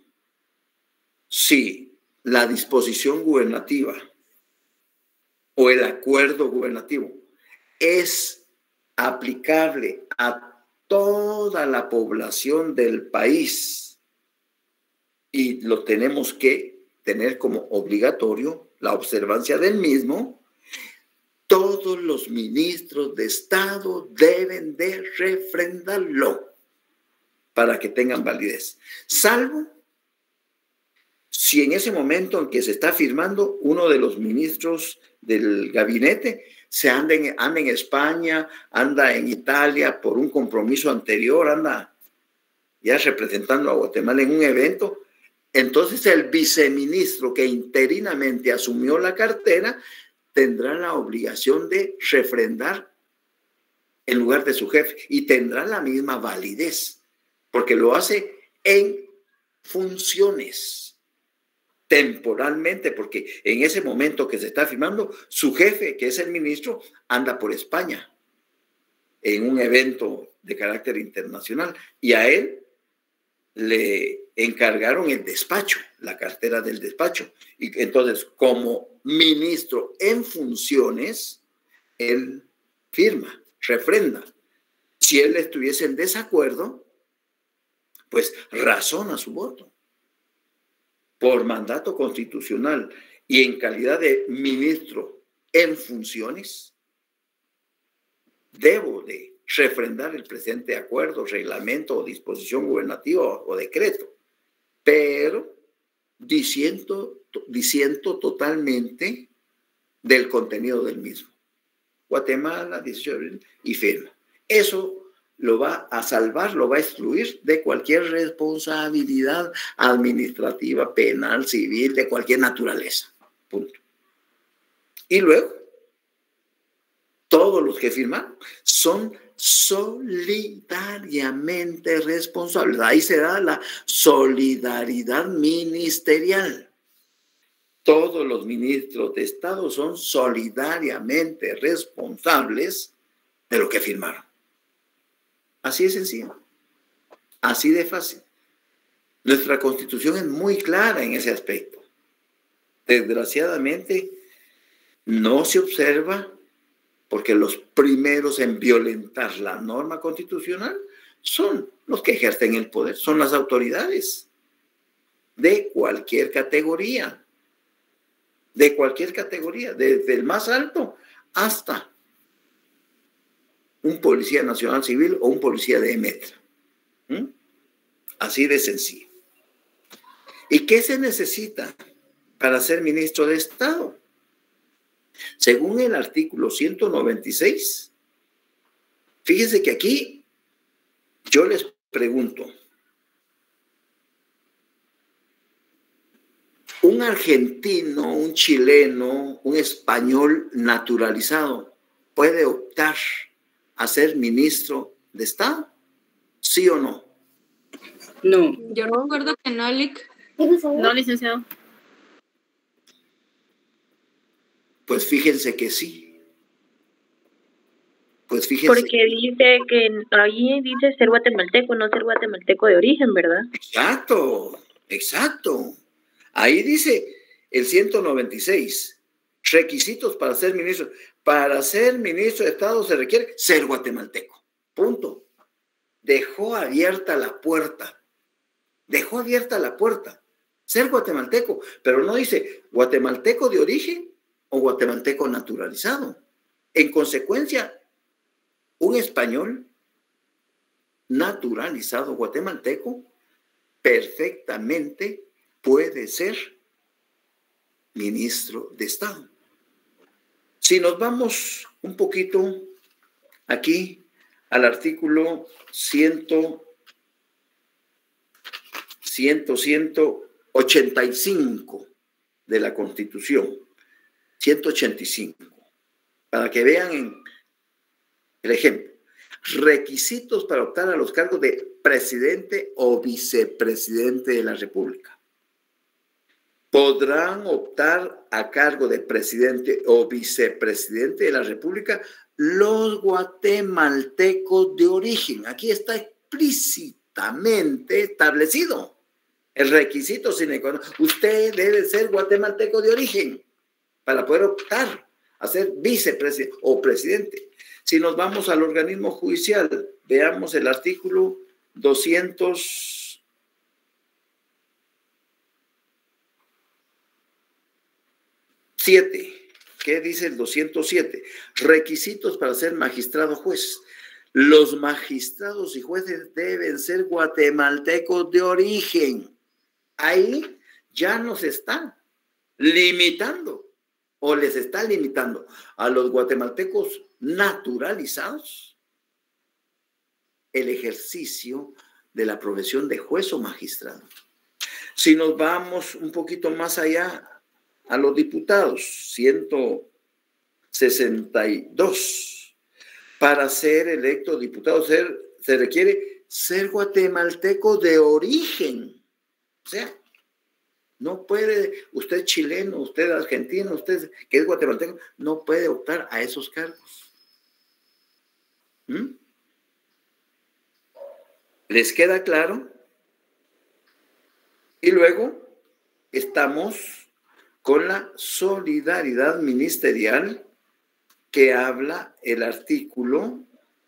si la disposición gubernativa o el acuerdo gubernativo es aplicable a toda la población del país y lo tenemos que tener como obligatorio la observancia del mismo, todos los ministros de Estado deben de refrendarlo para que tengan validez, salvo si en ese momento en que se está firmando uno de los ministros del gabinete se anda en, anda en España, anda en Italia por un compromiso anterior, anda ya representando a Guatemala en un evento, entonces el viceministro que interinamente asumió la cartera tendrá la obligación de refrendar en lugar de su jefe y tendrá la misma validez, porque lo hace en funciones, temporalmente, porque en ese momento que se está firmando, su jefe, que es el ministro, anda por España en un evento de carácter internacional y a él le encargaron el despacho, la cartera del despacho. Y entonces, como ministro en funciones, él firma, refrenda. Si él estuviese en desacuerdo, pues razona su voto. Por mandato constitucional y en calidad de ministro en funciones, debo de refrendar el presente acuerdo, reglamento o disposición gubernativa o decreto, pero diciendo, diciendo totalmente del contenido del mismo. Guatemala, dieciocho de abril, y firma. Eso lo va a salvar, lo va a excluir de cualquier responsabilidad administrativa, penal, civil, de cualquier naturaleza. Punto. Y luego, todos los que firmaron son solidariamente responsables. Ahí se da la solidaridad ministerial. Todos los ministros de Estado son solidariamente responsables de lo que firmaron. Así de sencillo, así de fácil. Nuestra Constitución es muy clara en ese aspecto. Desgraciadamente, no se observa porque los primeros en violentar la norma constitucional son los que ejercen el poder, son las autoridades de cualquier categoría. De cualquier categoría, desde el más alto hasta un policía nacional civil o un policía de Emetra. ¿Mm? Así de sencillo. ¿Y qué se necesita para ser ministro de Estado? Según el artículo ciento noventa y seis, fíjense que aquí yo les pregunto, un argentino, un chileno, un español naturalizado puede optar a ser ministro de Estado, ¿sí o no? No. Yo recuerdo que no, Lick. No, licenciado. Pues fíjense que sí. Pues fíjense. Porque dice que ahí dice ser guatemalteco, no ser guatemalteco de origen, ¿verdad? Exacto, exacto. Ahí dice el ciento noventa y seis, requisitos para ser ministro. Para ser ministro de Estado se requiere ser guatemalteco. Punto. Dejó abierta la puerta. Dejó abierta la puerta. Ser guatemalteco, pero no dice guatemalteco de origen o guatemalteco naturalizado. En consecuencia, un español naturalizado guatemalteco perfectamente puede ser ministro de Estado. Si nos vamos un poquito aquí al artículo cien, ciento ochenta y cinco de la Constitución, ciento ochenta y cinco, para que vean en el ejemplo. Requisitos para optar a los cargos de presidente o vicepresidente de la República. Podrán optar a cargo de presidente o vicepresidente de la República los guatemaltecos de origen. Aquí está explícitamente establecido el requisito sine qua non. Usted debe ser guatemalteco de origen para poder optar a ser vicepresidente o presidente. Si nos vamos al organismo judicial, veamos el artículo doscientos siete. ¿Qué dice el doscientos siete? Requisitos para ser magistrado juez. Los magistrados y jueces deben ser guatemaltecos de origen. Ahí ya nos está limitando o les está limitando a los guatemaltecos naturalizados el ejercicio de la profesión de juez o magistrado. Si nos vamos un poquito más allá, a los diputados, ciento sesenta y dos. Para ser electo diputado ser, se requiere ser guatemalteco de origen. O sea, no puede, usted chileno, usted argentino, usted que es guatemalteco, no puede optar a esos cargos. ¿Mm? ¿Les queda claro? Y luego estamos con la solidaridad ministerial que habla el artículo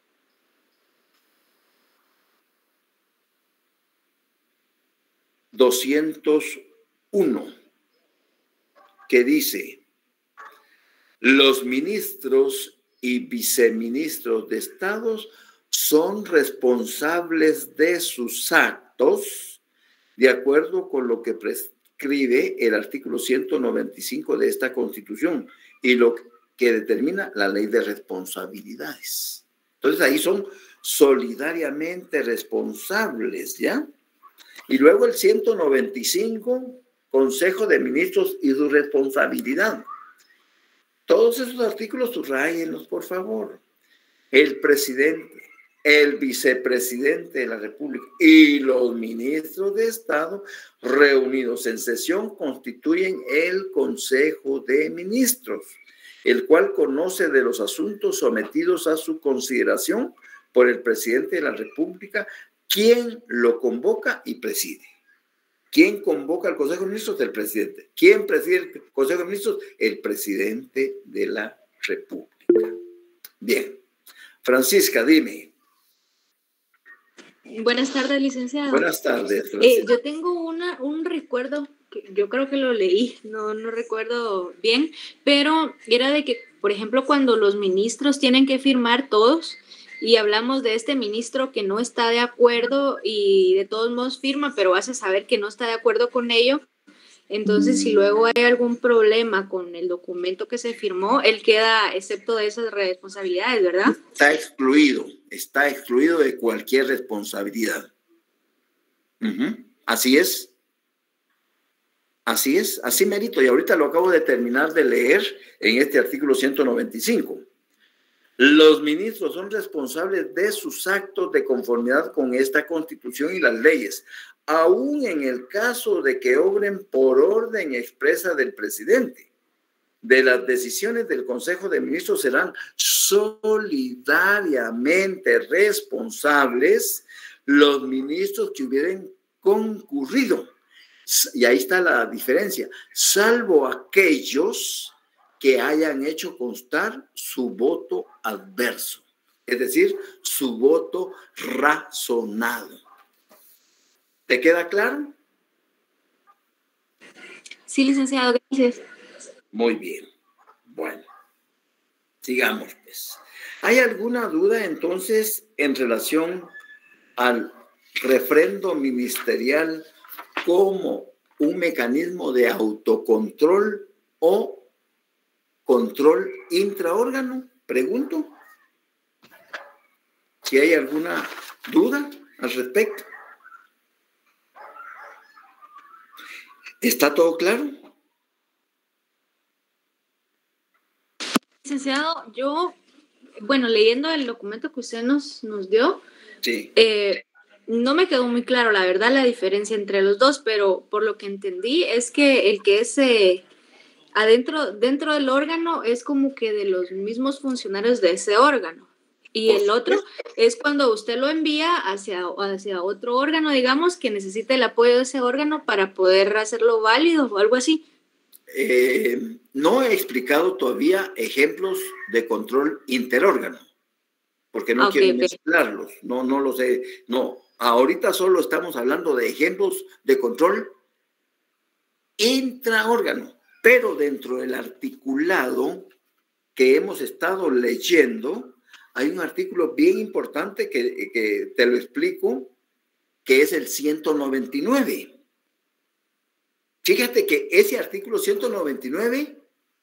doscientos uno, que dice: los ministros y viceministros de Estado son responsables de sus actos de acuerdo con lo que prescribe el artículo ciento noventa y cinco de esta Constitución y lo que determina la ley de responsabilidades. Entonces ahí son solidariamente responsables, ¿ya? Y luego el ciento noventa y cinco, Consejo de Ministros y su responsabilidad. Todos esos artículos subrayenlos, por favor. El presidente, el vicepresidente de la República y los ministros de Estado reunidos en sesión constituyen el Consejo de Ministros, el cual conoce de los asuntos sometidos a su consideración por el presidente de la República, quien lo convoca y preside. ¿Quién convoca al Consejo de Ministros? El presidente. ¿Quién preside el Consejo de Ministros? El presidente de la República. Bien. Francisca, dime. Buenas tardes, licenciado. Buenas tardes, eh, yo tengo una, un recuerdo, que yo creo que lo leí, no, no recuerdo bien, pero era de que, por ejemplo, cuando los ministros tienen que firmar todos, y hablamos de este ministro que no está de acuerdo y de todos modos firma, pero hace saber que no está de acuerdo con ello. Entonces, si luego hay algún problema con el documento que se firmó, él queda excepto de esas responsabilidades, ¿verdad? Está excluido, está excluido de cualquier responsabilidad. Uh-huh. Así es. Así es, así merito. Y ahorita lo acabo de terminar de leer en este artículo ciento noventa y cinco. Los ministros son responsables de sus actos de conformidad con esta Constitución y las leyes, aún en el caso de que obren por orden expresa del presidente. De las decisiones del Consejo de Ministros serán solidariamente responsables los ministros que hubieran concurrido. Y ahí está la diferencia, salvo aquellos que hayan hecho constar su voto adverso, es decir, su voto razonado. ¿Te queda claro? Sí, licenciado, gracias. Muy bien. Bueno, sigamos pues. ¿Hay alguna duda entonces en relación al refrendo ministerial como un mecanismo de autocontrol o control intraórgano? Pregunto. Si hay alguna duda al respecto. ¿Está todo claro? Licenciado, yo, bueno, leyendo el documento que usted nos, nos dio, sí. eh, no me quedó muy claro, la verdad, la diferencia entre los dos, pero por lo que entendí es que el que es eh, adentro, dentro del órgano es como que de los mismos funcionarios de ese órgano. Y el otro es cuando usted lo envía hacia, hacia otro órgano, digamos, que necesita el apoyo de ese órgano para poder hacerlo válido o algo así. Eh, no he explicado todavía ejemplos de control interórgano, porque no okay, quiero okay. mezclarlos, no, no los sé, no, ahorita solo estamos hablando de ejemplos de control intraórgano, pero dentro del articulado que hemos estado leyendo, hay un artículo bien importante que, que te lo explico, que es el ciento noventa y nueve. Fíjate que ese artículo ciento noventa y nueve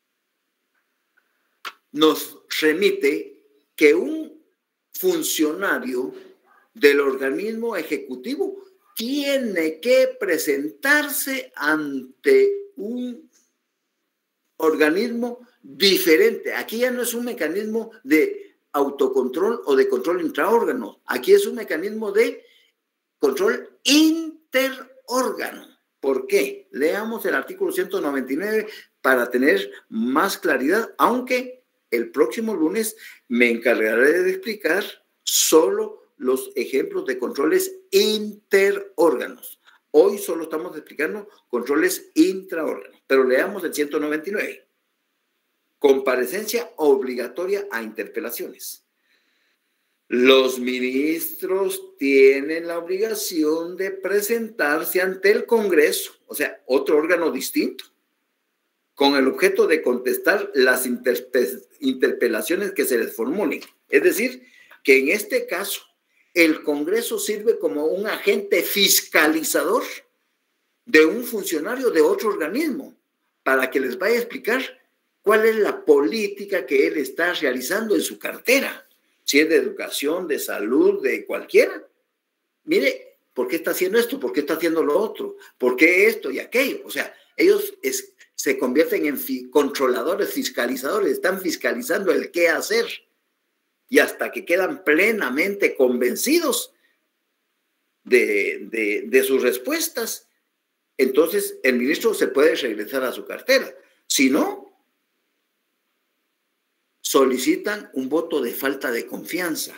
nos remite que un funcionario del organismo ejecutivo tiene que presentarse ante un organismo diferente. Aquí ya no es un mecanismo de autocontrol o de control intraórgano. Aquí es un mecanismo de control interórgano. ¿Por qué? Leamos el artículo ciento noventa y nueve para tener más claridad, aunque el próximo lunes me encargaré de explicar solo los ejemplos de controles interórganos. Hoy solo estamos explicando controles intraórganos, pero leamos el ciento noventa y nueve. Comparecencia obligatoria a interpelaciones. Los ministros tienen la obligación de presentarse ante el Congreso, o sea, otro órgano distinto, con el objeto de contestar las interpelaciones que se les formulen. Es decir, que en este caso, el Congreso sirve como un agente fiscalizador de un funcionario de otro organismo para que les vaya a explicar cuál es la política que él está realizando en su cartera, si es de educación, de salud, de cualquiera. Mire, ¿por qué está haciendo esto? ¿Por qué está haciendo lo otro? ¿Por qué esto y aquello? O sea, ellos es, se convierten en fi- controladores, fiscalizadores, están fiscalizando el qué hacer. Y hasta que quedan plenamente convencidos de, de, de sus respuestas, entonces el ministro se puede regresar a su cartera. Si no, solicitan un voto de falta de confianza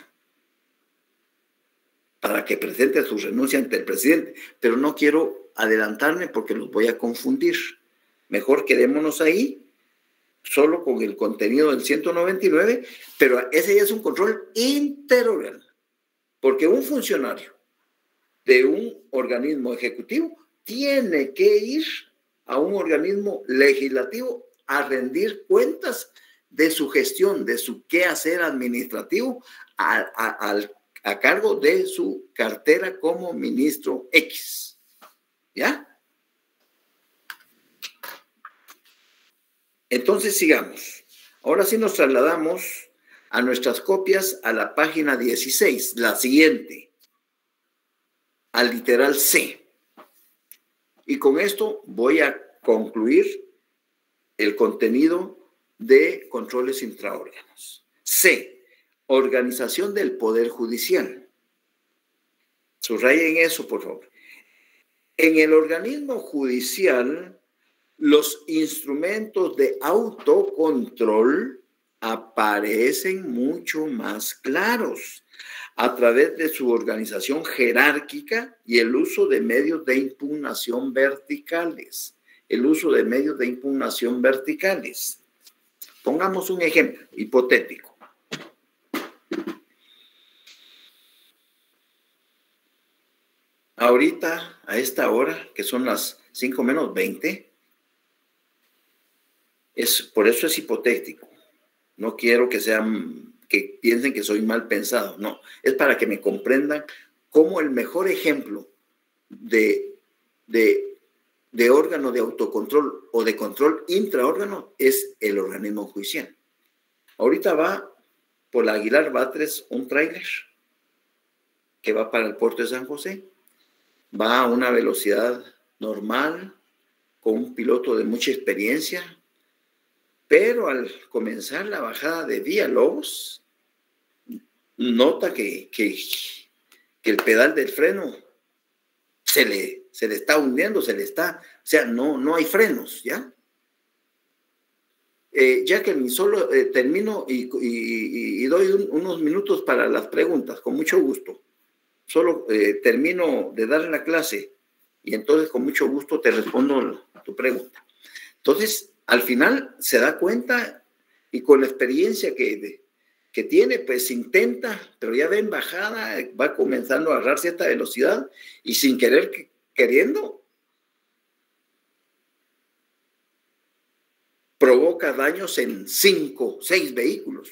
para que presente su renuncia ante el presidente. Pero no quiero adelantarme porque los voy a confundir. Mejor quedémonos ahí, solo con el contenido del ciento noventa y nueve, pero ese ya es un control interorganal, porque un funcionario de un organismo ejecutivo tiene que ir a un organismo legislativo a rendir cuentas de su gestión, de su quehacer administrativo a, a, a, a cargo de su cartera como ministro X. ¿Ya? Entonces sigamos. Ahora sí nos trasladamos a nuestras copias a la página dieciséis, la siguiente, al literal C. Y con esto voy a concluir el contenido de controles intraórganos. C, organización del Poder Judicial. Subrayen eso, por favor. En el organismo judicial, los instrumentos de autocontrol aparecen mucho más claros a través de su organización jerárquica y el uso de medios de impugnación verticales. El uso de medios de impugnación verticales. Pongamos un ejemplo hipotético. Ahorita, a esta hora, que son las cinco menos veinte, es, por eso es hipotético. No quiero que sean, que piensen que soy mal pensado. No, es para que me comprendan cómo el mejor ejemplo de, de, de órgano de autocontrol o de control intraórgano es el organismo judicial. Ahorita va por la Aguilar Batres un tráiler que va para el puerto de San José. Va a una velocidad normal, con un piloto de mucha experiencia, pero al comenzar la bajada de Villalobos, nota que, que, que el pedal del freno se le, se le está hundiendo, se le está, o sea, no, no hay frenos, ¿ya? Eh, Jacqueline, solo eh, termino y, y, y doy un, unos minutos para las preguntas, con mucho gusto. Solo eh, termino de dar la clase y entonces con mucho gusto te respondo tu pregunta. Entonces, al final se da cuenta y con la experiencia que, que tiene, pues intenta, pero ya ve en bajada, va comenzando a agarrar cierta velocidad y sin querer, queriendo, provoca daños en cinco, seis vehículos,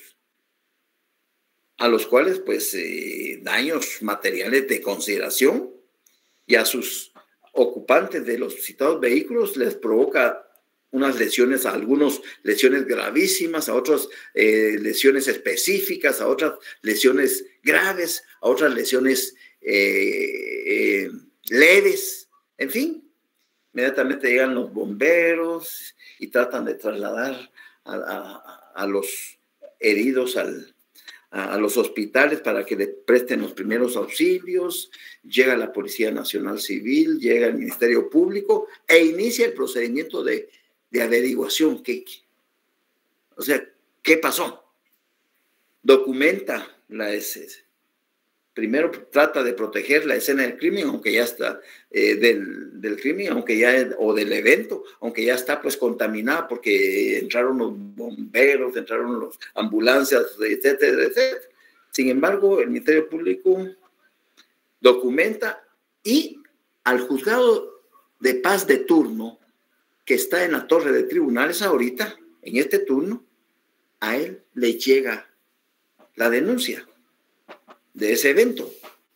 a los cuales, pues, eh, daños materiales de consideración, y a sus ocupantes de los citados vehículos les provoca unas lesiones, a algunos lesiones gravísimas, a otras eh, lesiones específicas, a otras lesiones graves, a otras lesiones eh, eh, leves, en fin. Inmediatamente llegan los bomberos y tratan de trasladar a, a, a los heridos al, a, a los hospitales para que le presten los primeros auxilios. Llega la Policía Nacional Civil, llega el Ministerio Público e inicia el procedimiento de de averiguación. ¿Qué, o sea, ¿qué pasó? Documenta la escena. Primero trata de proteger la escena del crimen, aunque ya está, eh, del, del crimen, aunque ya, o del evento, aunque ya está pues contaminada porque entraron los bomberos, entraron las ambulancias, etcétera, etcétera. Sin embargo, el Ministerio Público documenta y al juzgado de paz de turno, que está en la torre de tribunales ahorita, en este turno, a él le llega la denuncia de ese evento.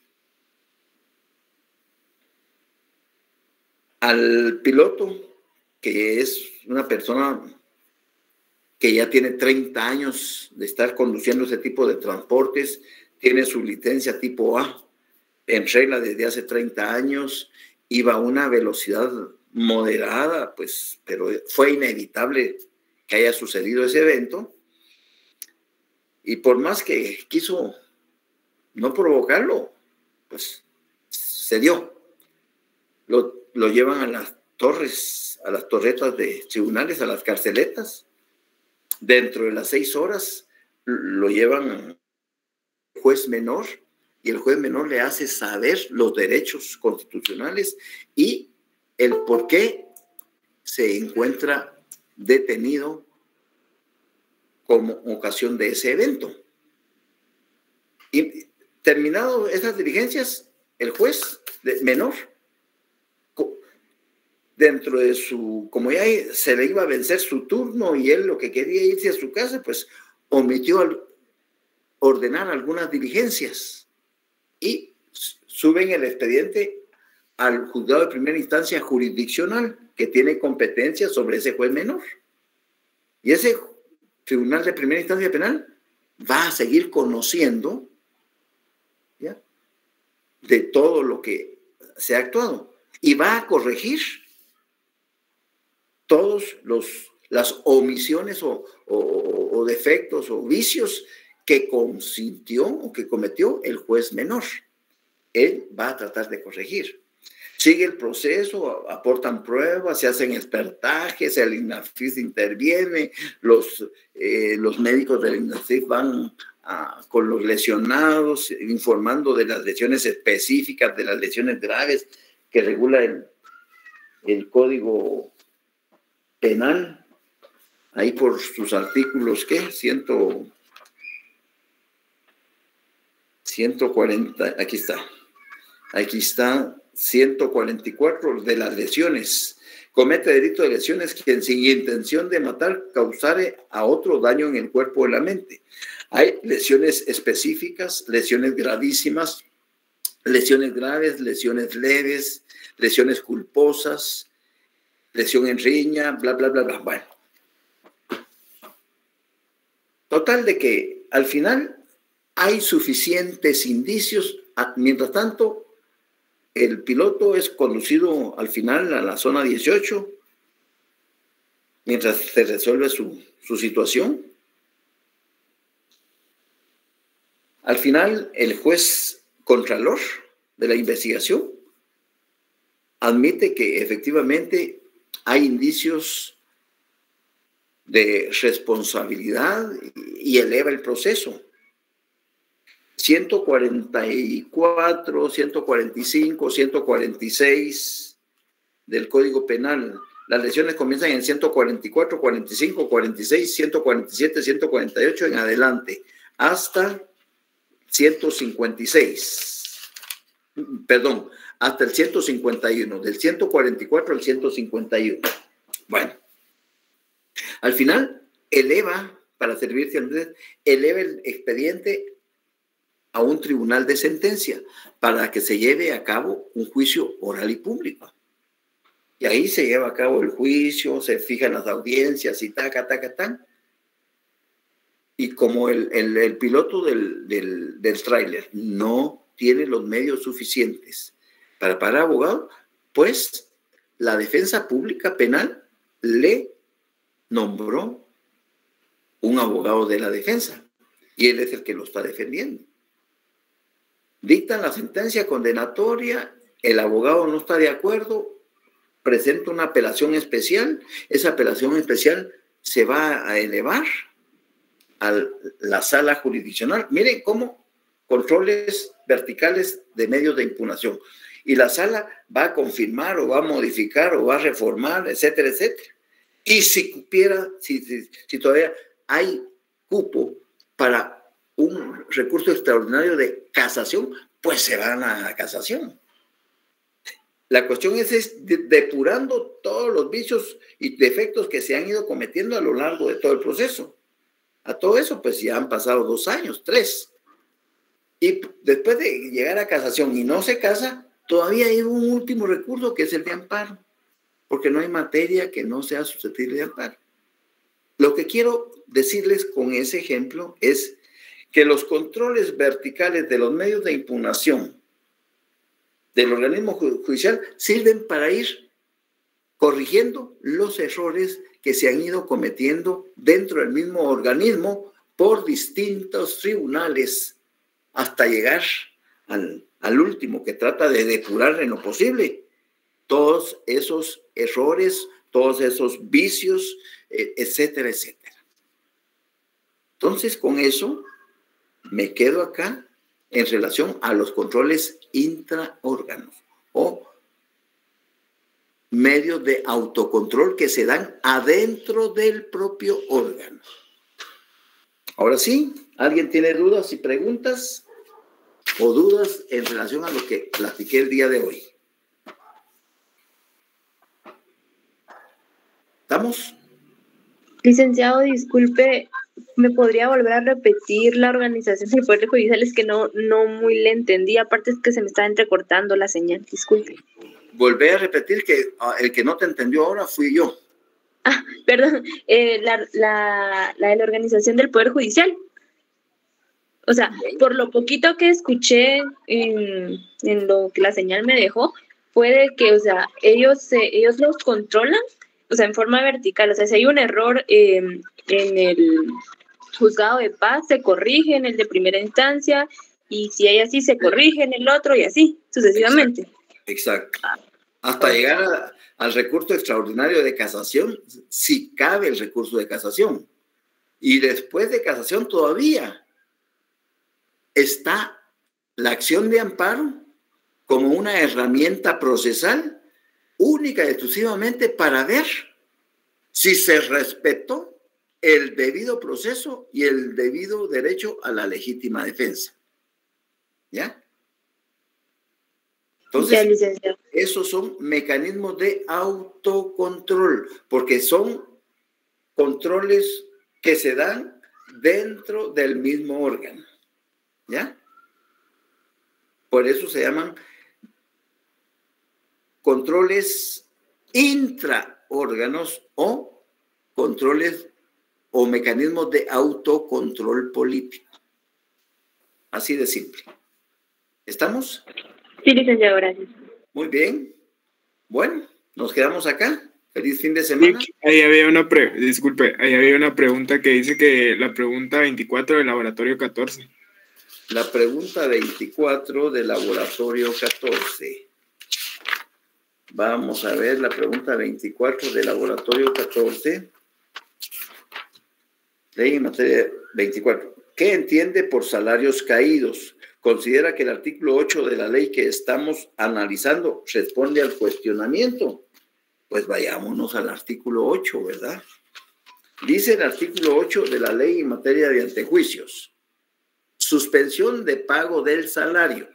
Al piloto, que es una persona que ya tiene treinta años de estar conduciendo ese tipo de transportes, tiene su licencia tipo A, en regla desde hace treinta años, iba a una velocidad moderada, pues, pero fue inevitable que haya sucedido ese evento. Y por más que quiso no provocarlo, pues se dio. Lo, lo llevan a las torres, a las torretas de tribunales, a las carceletas. Dentro de las seis horas lo llevan al juez menor y el juez menor le hace saber los derechos constitucionales y el por qué se encuentra detenido como ocasión de ese evento. Y terminado esas diligencias, el juez menor, dentro de su, como ya se le iba a vencer su turno y él lo que quería irse a su casa, pues omitió ordenar algunas diligencias y suben el expediente al juzgado de primera instancia jurisdiccional que tiene competencia sobre ese juez menor. Y ese tribunal de primera instancia penal va a seguir conociendo, ¿ya?, de todo lo que se ha actuado y va a corregir todos los las omisiones o, o, o defectos o vicios que consintió o que cometió el juez menor. Él va a tratar de corregir. Sigue el proceso, aportan pruebas, se hacen expertajes, el INAFIF interviene, los, eh, los médicos del INAFIF van a, con los lesionados, informando de las lesiones específicas, de las lesiones graves que regula el, el Código Penal, ahí por sus artículos, ¿qué? Ciento, ciento cuarenta, aquí está, aquí está, ciento cuarenta y cuatro de las lesiones. Comete delito de lesiones quien sin intención de matar causare a otro daño en el cuerpo o en la mente. Hay lesiones específicas, lesiones gravísimas, lesiones graves, lesiones leves, lesiones culposas, lesión en riña, bla, bla, bla, bla. Bueno. Total de que al final hay suficientes indicios. Mientras tanto, el piloto es conducido al final a la zona dieciocho, mientras se resuelve su, su situación. Al final, el juez contralor de la investigación admite que efectivamente hay indicios de responsabilidad y eleva el proceso. ciento cuarenta y cuatro, ciento cuarenta y cinco, ciento cuarenta y seis del Código Penal. Las lesiones comienzan en ciento cuarenta y cuatro, cuarenta y cinco, cuarenta y seis, ciento cuarenta y siete, ciento cuarenta y ocho en adelante, hasta ciento cincuenta y seis. Perdón, hasta el ciento cincuenta y uno, del ciento cuarenta y cuatro al ciento cincuenta y uno. Bueno, al final eleva, para servirse Andrés, eleva el expediente a un tribunal de sentencia para que se lleve a cabo un juicio oral y público. Y ahí se lleva a cabo el juicio, se fijan las audiencias y taca, taca, tan. Y como el, el, el piloto del, del, del tráiler no tiene los medios suficientes para pagar abogado, pues la defensa pública penal le nombró un abogado de la defensa y él es el que lo está defendiendo. Dictan la sentencia condenatoria, el abogado no está de acuerdo, presenta una apelación especial, esa apelación especial se va a elevar a la sala jurisdiccional. Miren cómo controles verticales de medios de impugnación. Y la sala va a confirmar o va a modificar o va a reformar, etcétera, etcétera. Y si cupiera, si, si, si todavía hay cupo para un recurso extraordinario de casación, pues se van a la casación. La cuestión es, es de, depurando todos los vicios y defectos que se han ido cometiendo a lo largo de todo el proceso. A todo eso, pues ya han pasado dos años, tres. Y después de llegar a casación y no se casa, todavía hay un último recurso que es el de amparo, porque no hay materia que no sea susceptible de amparo. Lo que quiero decirles con ese ejemplo es que los controles verticales de los medios de impugnación del organismo judicial sirven para ir corrigiendo los errores que se han ido cometiendo dentro del mismo organismo por distintos tribunales hasta llegar al, al último, que trata de depurar en lo posible todos esos errores, todos esos vicios, etcétera, etcétera. Entonces, con eso me quedo acá en relación a los controles intraórganos o medios de autocontrol que se dan adentro del propio órgano. Ahora sí, ¿alguien tiene dudas y preguntas o dudas en relación a lo que platiqué el día de hoy? ¿Estamos? Licenciado, disculpe, ¿me podría volver a repetir la organización del Poder Judicial? Es que no, no muy le entendí, aparte es que se me está entrecortando la señal, disculpe. Volvé a repetir que uh, el que no te entendió ahora fui yo. Ah, perdón, eh, la, la, la de la organización del Poder Judicial. O sea, por lo poquito que escuché en, en lo que la señal me dejó, puede que, o sea, ellos, eh, ellos los controlan, o sea, en forma vertical. O sea, si hay un error eh, en el juzgado de paz, se corrige en el de primera instancia, y si hay así, se corrige en el otro, y así, sucesivamente. Exacto. Exacto. Hasta llegar a, al recurso extraordinario de casación, si cabe el recurso de casación. Y después de casación todavía está la acción de amparo como una herramienta procesal única y exclusivamente para ver si se respetó el debido proceso y el debido derecho a la legítima defensa. ¿Ya? Entonces, ya, esos son mecanismos de autocontrol, porque son controles que se dan dentro del mismo órgano. ¿Ya? Por eso se llaman controles intraórganos o controles o mecanismos de autocontrol político. Así de simple. ¿Estamos? Sí, licenciado, gracias. Muy bien. Bueno, nos quedamos acá. Feliz fin de semana. Ahí había una pre disculpe, ahí había una pregunta que dice que la pregunta veinticuatro del laboratorio catorce. La pregunta veinticuatro del laboratorio catorce. Vamos a ver la pregunta veinticuatro del laboratorio catorce. Ley en materia veinticuatro. ¿Qué entiende por salarios caídos? ¿Considera que el artículo ocho de la ley que estamos analizando responde al cuestionamiento? Pues vayámonos al artículo ocho, ¿verdad? Dice el artículo ocho de la ley en materia de antejuicios. Suspensión de pago del salario.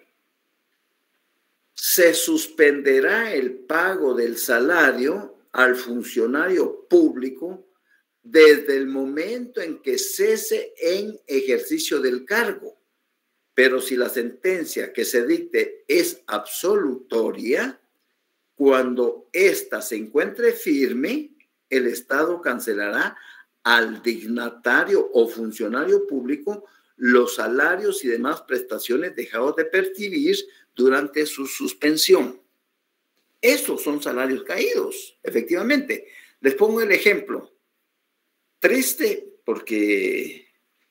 Se suspenderá el pago del salario al funcionario público desde el momento en que cese en ejercicio del cargo. Pero si la sentencia que se dicte es absolutoria, cuando ésta se encuentre firme, el Estado cancelará al dignatario o funcionario público los salarios y demás prestaciones dejados de percibir durante su suspensión. Esos son salarios caídos, efectivamente. Les pongo el ejemplo. Triste porque,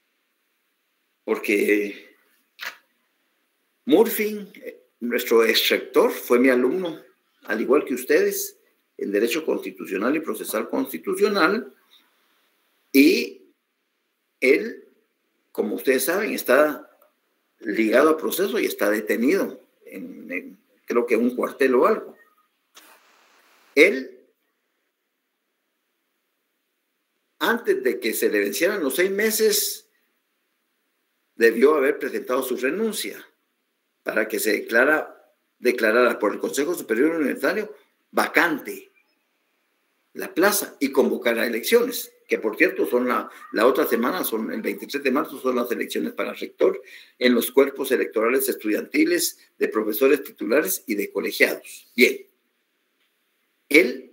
porque Murphy, nuestro ex rector, fue mi alumno, al igual que ustedes, en Derecho Constitucional y Procesal Constitucional, y él, como ustedes saben, está ligado a proceso y está detenido en, en creo que un cuartel o algo. Él, antes de que se le vencieran los seis meses, debió haber presentado su renuncia para que se declara, declarara por el Consejo Superior Universitario vacante la plaza y convocar a elecciones, que por cierto son la, la otra semana, son el veintitrés de marzo, son las elecciones para rector en los cuerpos electorales estudiantiles, de profesores titulares y de colegiados. Bien, él,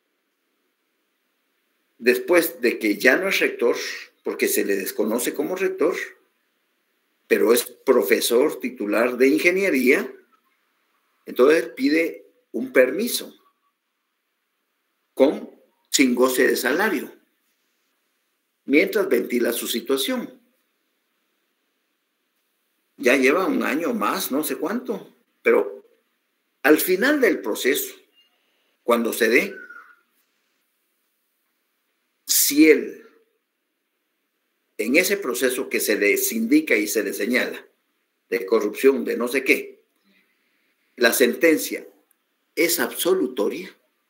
después de que ya no es rector, porque se le desconoce como rector, pero es profesor titular de ingeniería, entonces pide un permiso con sin goce de salario, mientras ventila su situación. Ya lleva un año más, no sé cuánto, pero al final del proceso, cuando se dé, si él, en ese proceso que se les indica y se le señala, de corrupción, de no sé qué, la sentencia es absolutoria,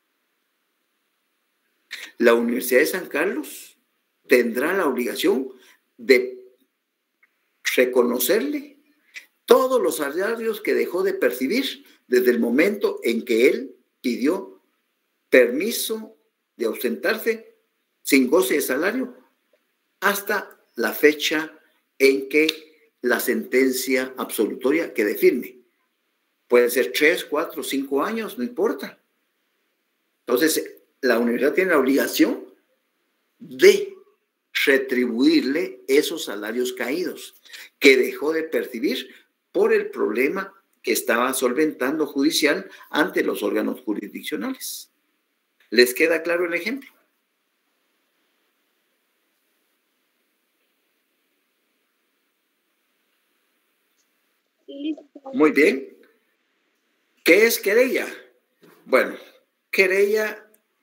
la Universidad de San Carlos tendrá la obligación de reconocerle todos los salarios que dejó de percibir desde el momento en que él pidió permiso de ausentarse sin goce de salario hasta la fecha en que la sentencia absolutoria quede firme. Pueden ser tres, cuatro, cinco años, no importa. Entonces, la universidad tiene la obligación de retribuirle esos salarios caídos que dejó de percibir por el problema que estaba solventando judicial ante los órganos jurisdiccionales. ¿Les queda claro el ejemplo? Muy bien. ¿Qué es querella? Bueno, querella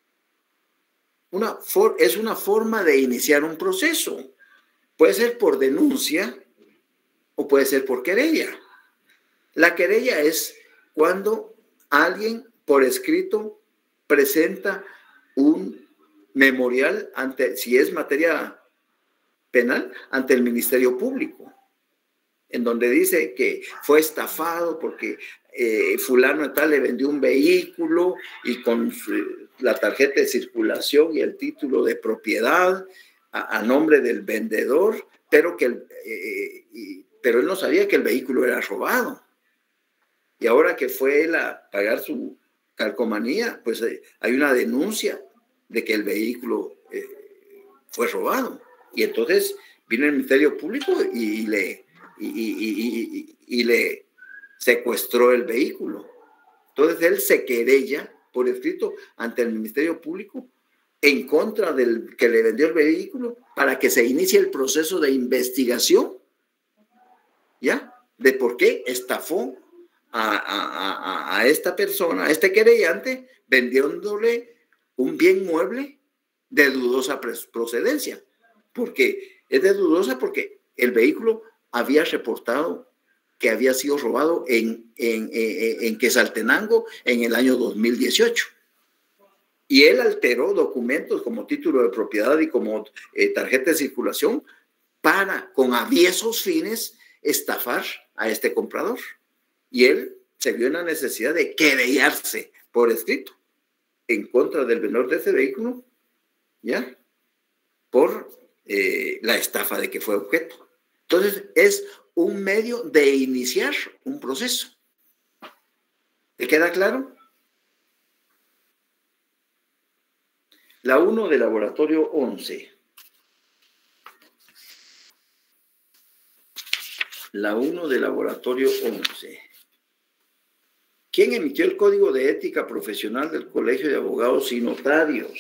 una for- es una forma de iniciar un proceso. Puede ser por denuncia o puede ser por querella. La querella es cuando alguien por escrito presenta un memorial ante, si es materia penal, ante el Ministerio Público, en donde dice que fue estafado porque eh, fulano de tal le vendió un vehículo y con su, la tarjeta de circulación y el título de propiedad a, a nombre del vendedor, pero, que el, eh, y, pero él no sabía que el vehículo era robado. Y ahora que fue él a pagar su calcomanía, pues eh, hay una denuncia de que el vehículo eh, fue robado. Y entonces vino el Ministerio Público y, y le... Y, y, y, y le secuestró el vehículo. Entonces él se querella por escrito ante el Ministerio Público en contra del que le vendió el vehículo para que se inicie el proceso de investigación, ¿ya? De por qué estafó a, a, a, a esta persona, a este querellante, vendiéndole un bien mueble de dudosa procedencia. Porque es de dudosa porque el vehículo había reportado que había sido robado en, en, en, en Quetzaltenango en el año dos mil dieciocho. Y él alteró documentos como título de propiedad y como eh, tarjeta de circulación para, con aviesos fines, estafar a este comprador. Y él se vio en la necesidad de querellarse por escrito en contra del vendedor de ese vehículo, ¿ya? Por eh, la estafa de que fue objeto. Entonces, es un medio de iniciar un proceso. ¿Te queda claro? La uno de laboratorio once. La uno de laboratorio once. ¿Quién emitió el Código de Ética Profesional del Colegio de Abogados y Notarios?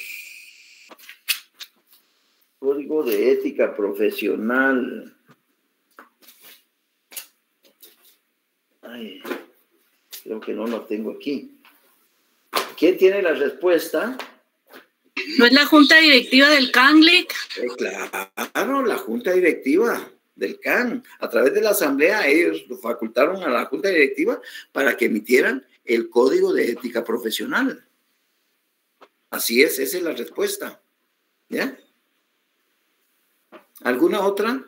Código de Ética Profesional. Ay, creo que no lo tengo aquí. ¿Quién tiene la respuesta? ¿No es la junta directiva del C A N, Lic? Eh, claro, la junta directiva del C A N. A través de la asamblea, ellos lo facultaron a la junta directiva para que emitieran el Código de Ética Profesional. Así es, esa es la respuesta. ¿Ya? ¿Alguna otra?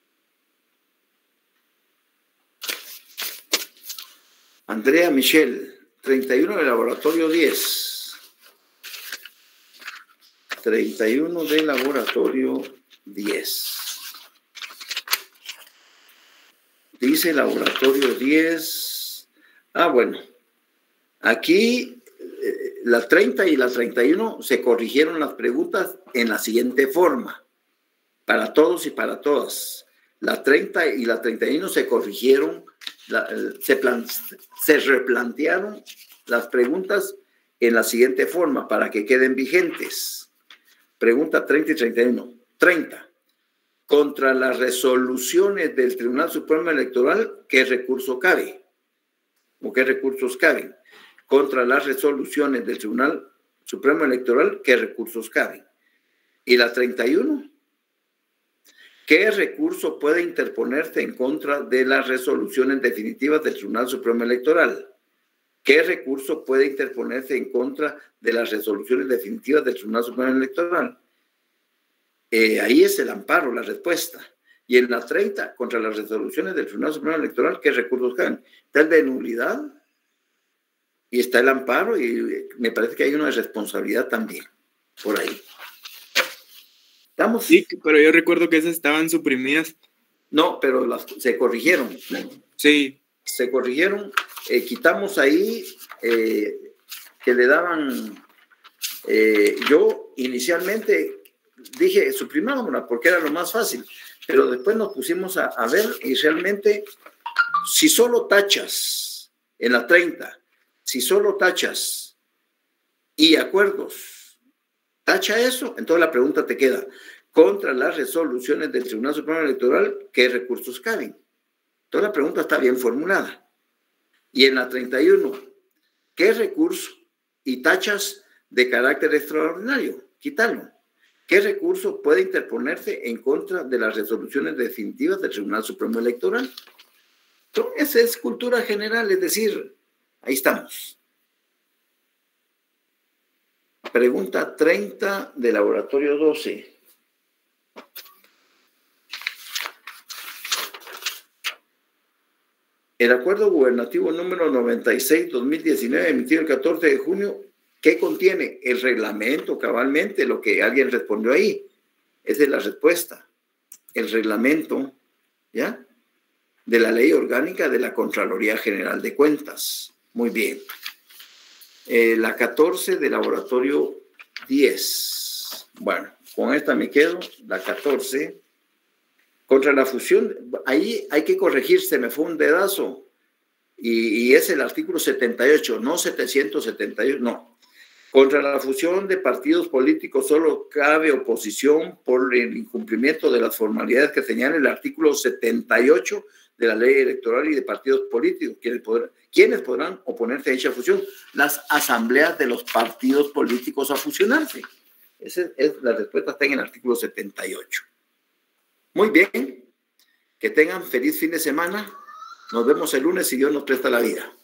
Andrea Michelle, treinta y uno de laboratorio diez. treinta y uno de laboratorio diez. Dice laboratorio diez. Ah, bueno. Aquí eh, la treinta y la treinta y uno se corrigieron las preguntas en la siguiente forma. Para todos y para todas. La treinta y la treinta y uno se corrigieron. La, se, plan, se replantearon las preguntas en la siguiente forma para que queden vigentes. Pregunta treinta y treinta y uno. treinta. Contra las resoluciones del Tribunal Supremo Electoral, ¿qué recurso cabe? ¿O qué recursos caben? Contra las resoluciones del Tribunal Supremo Electoral, ¿qué recursos caben? Y la treinta y uno. ¿Qué recurso puede interponerse en contra de las resoluciones definitivas del Tribunal Supremo Electoral? ¿Qué recurso puede interponerse en contra de las resoluciones definitivas del Tribunal Supremo Electoral? Eh, ahí es el amparo, la respuesta. Y en la treinta, contra las resoluciones del Tribunal Supremo Electoral, ¿qué recursos caben? Está el de nulidad y está el amparo, y me parece que hay una responsabilidad también por ahí. ¿Estamos? Sí, pero yo recuerdo que esas estaban suprimidas. No, pero las, se corrigieron. Sí. Se corrigieron. Eh, quitamos ahí eh, que le daban... Eh, yo inicialmente dije suprimámosla porque era lo más fácil, pero después nos pusimos a, a ver y realmente si solo tachas en la treinta, si solo tachas y acuerdos, tacha eso, entonces la pregunta te queda, contra las resoluciones del Tribunal Supremo Electoral, ¿qué recursos caben? Entonces la pregunta está bien formulada. Y en la treinta y uno, ¿qué recurso? Y tachas de carácter extraordinario, quítalo. ¿Qué recurso puede interponerse en contra de las resoluciones definitivas del Tribunal Supremo Electoral? Entonces, esa es cultura general, es decir, ahí estamos. Pregunta treinta de laboratorio doce. El acuerdo gubernativo número noventa y seis dos mil diecinueve, emitido el catorce de junio, ¿qué contiene? El reglamento, cabalmente, lo que alguien respondió ahí. Esa es la respuesta. El reglamento, ¿ya? De la Ley Orgánica de la Contraloría General de Cuentas. Muy bien. Eh, la catorce de laboratorio diez. Bueno, con esta me quedo. La catorce. Contra la fusión, ahí hay que corregir, se me fue un dedazo. Y, y es el artículo setenta y ocho, no setecientos setenta y ocho, no. Contra la fusión de partidos políticos solo cabe oposición por el incumplimiento de las formalidades que señala el artículo setenta y ocho de la Ley Electoral y de partidos políticos. ¿Quiénes podrán, ¿quiénes podrán oponerse a dicha fusión? Las asambleas de los partidos políticos a fusionarse. Esa es, la respuesta está en el artículo setenta y ocho. Muy bien. Que tengan feliz fin de semana. Nos vemos el lunes si Dios nos presta la vida.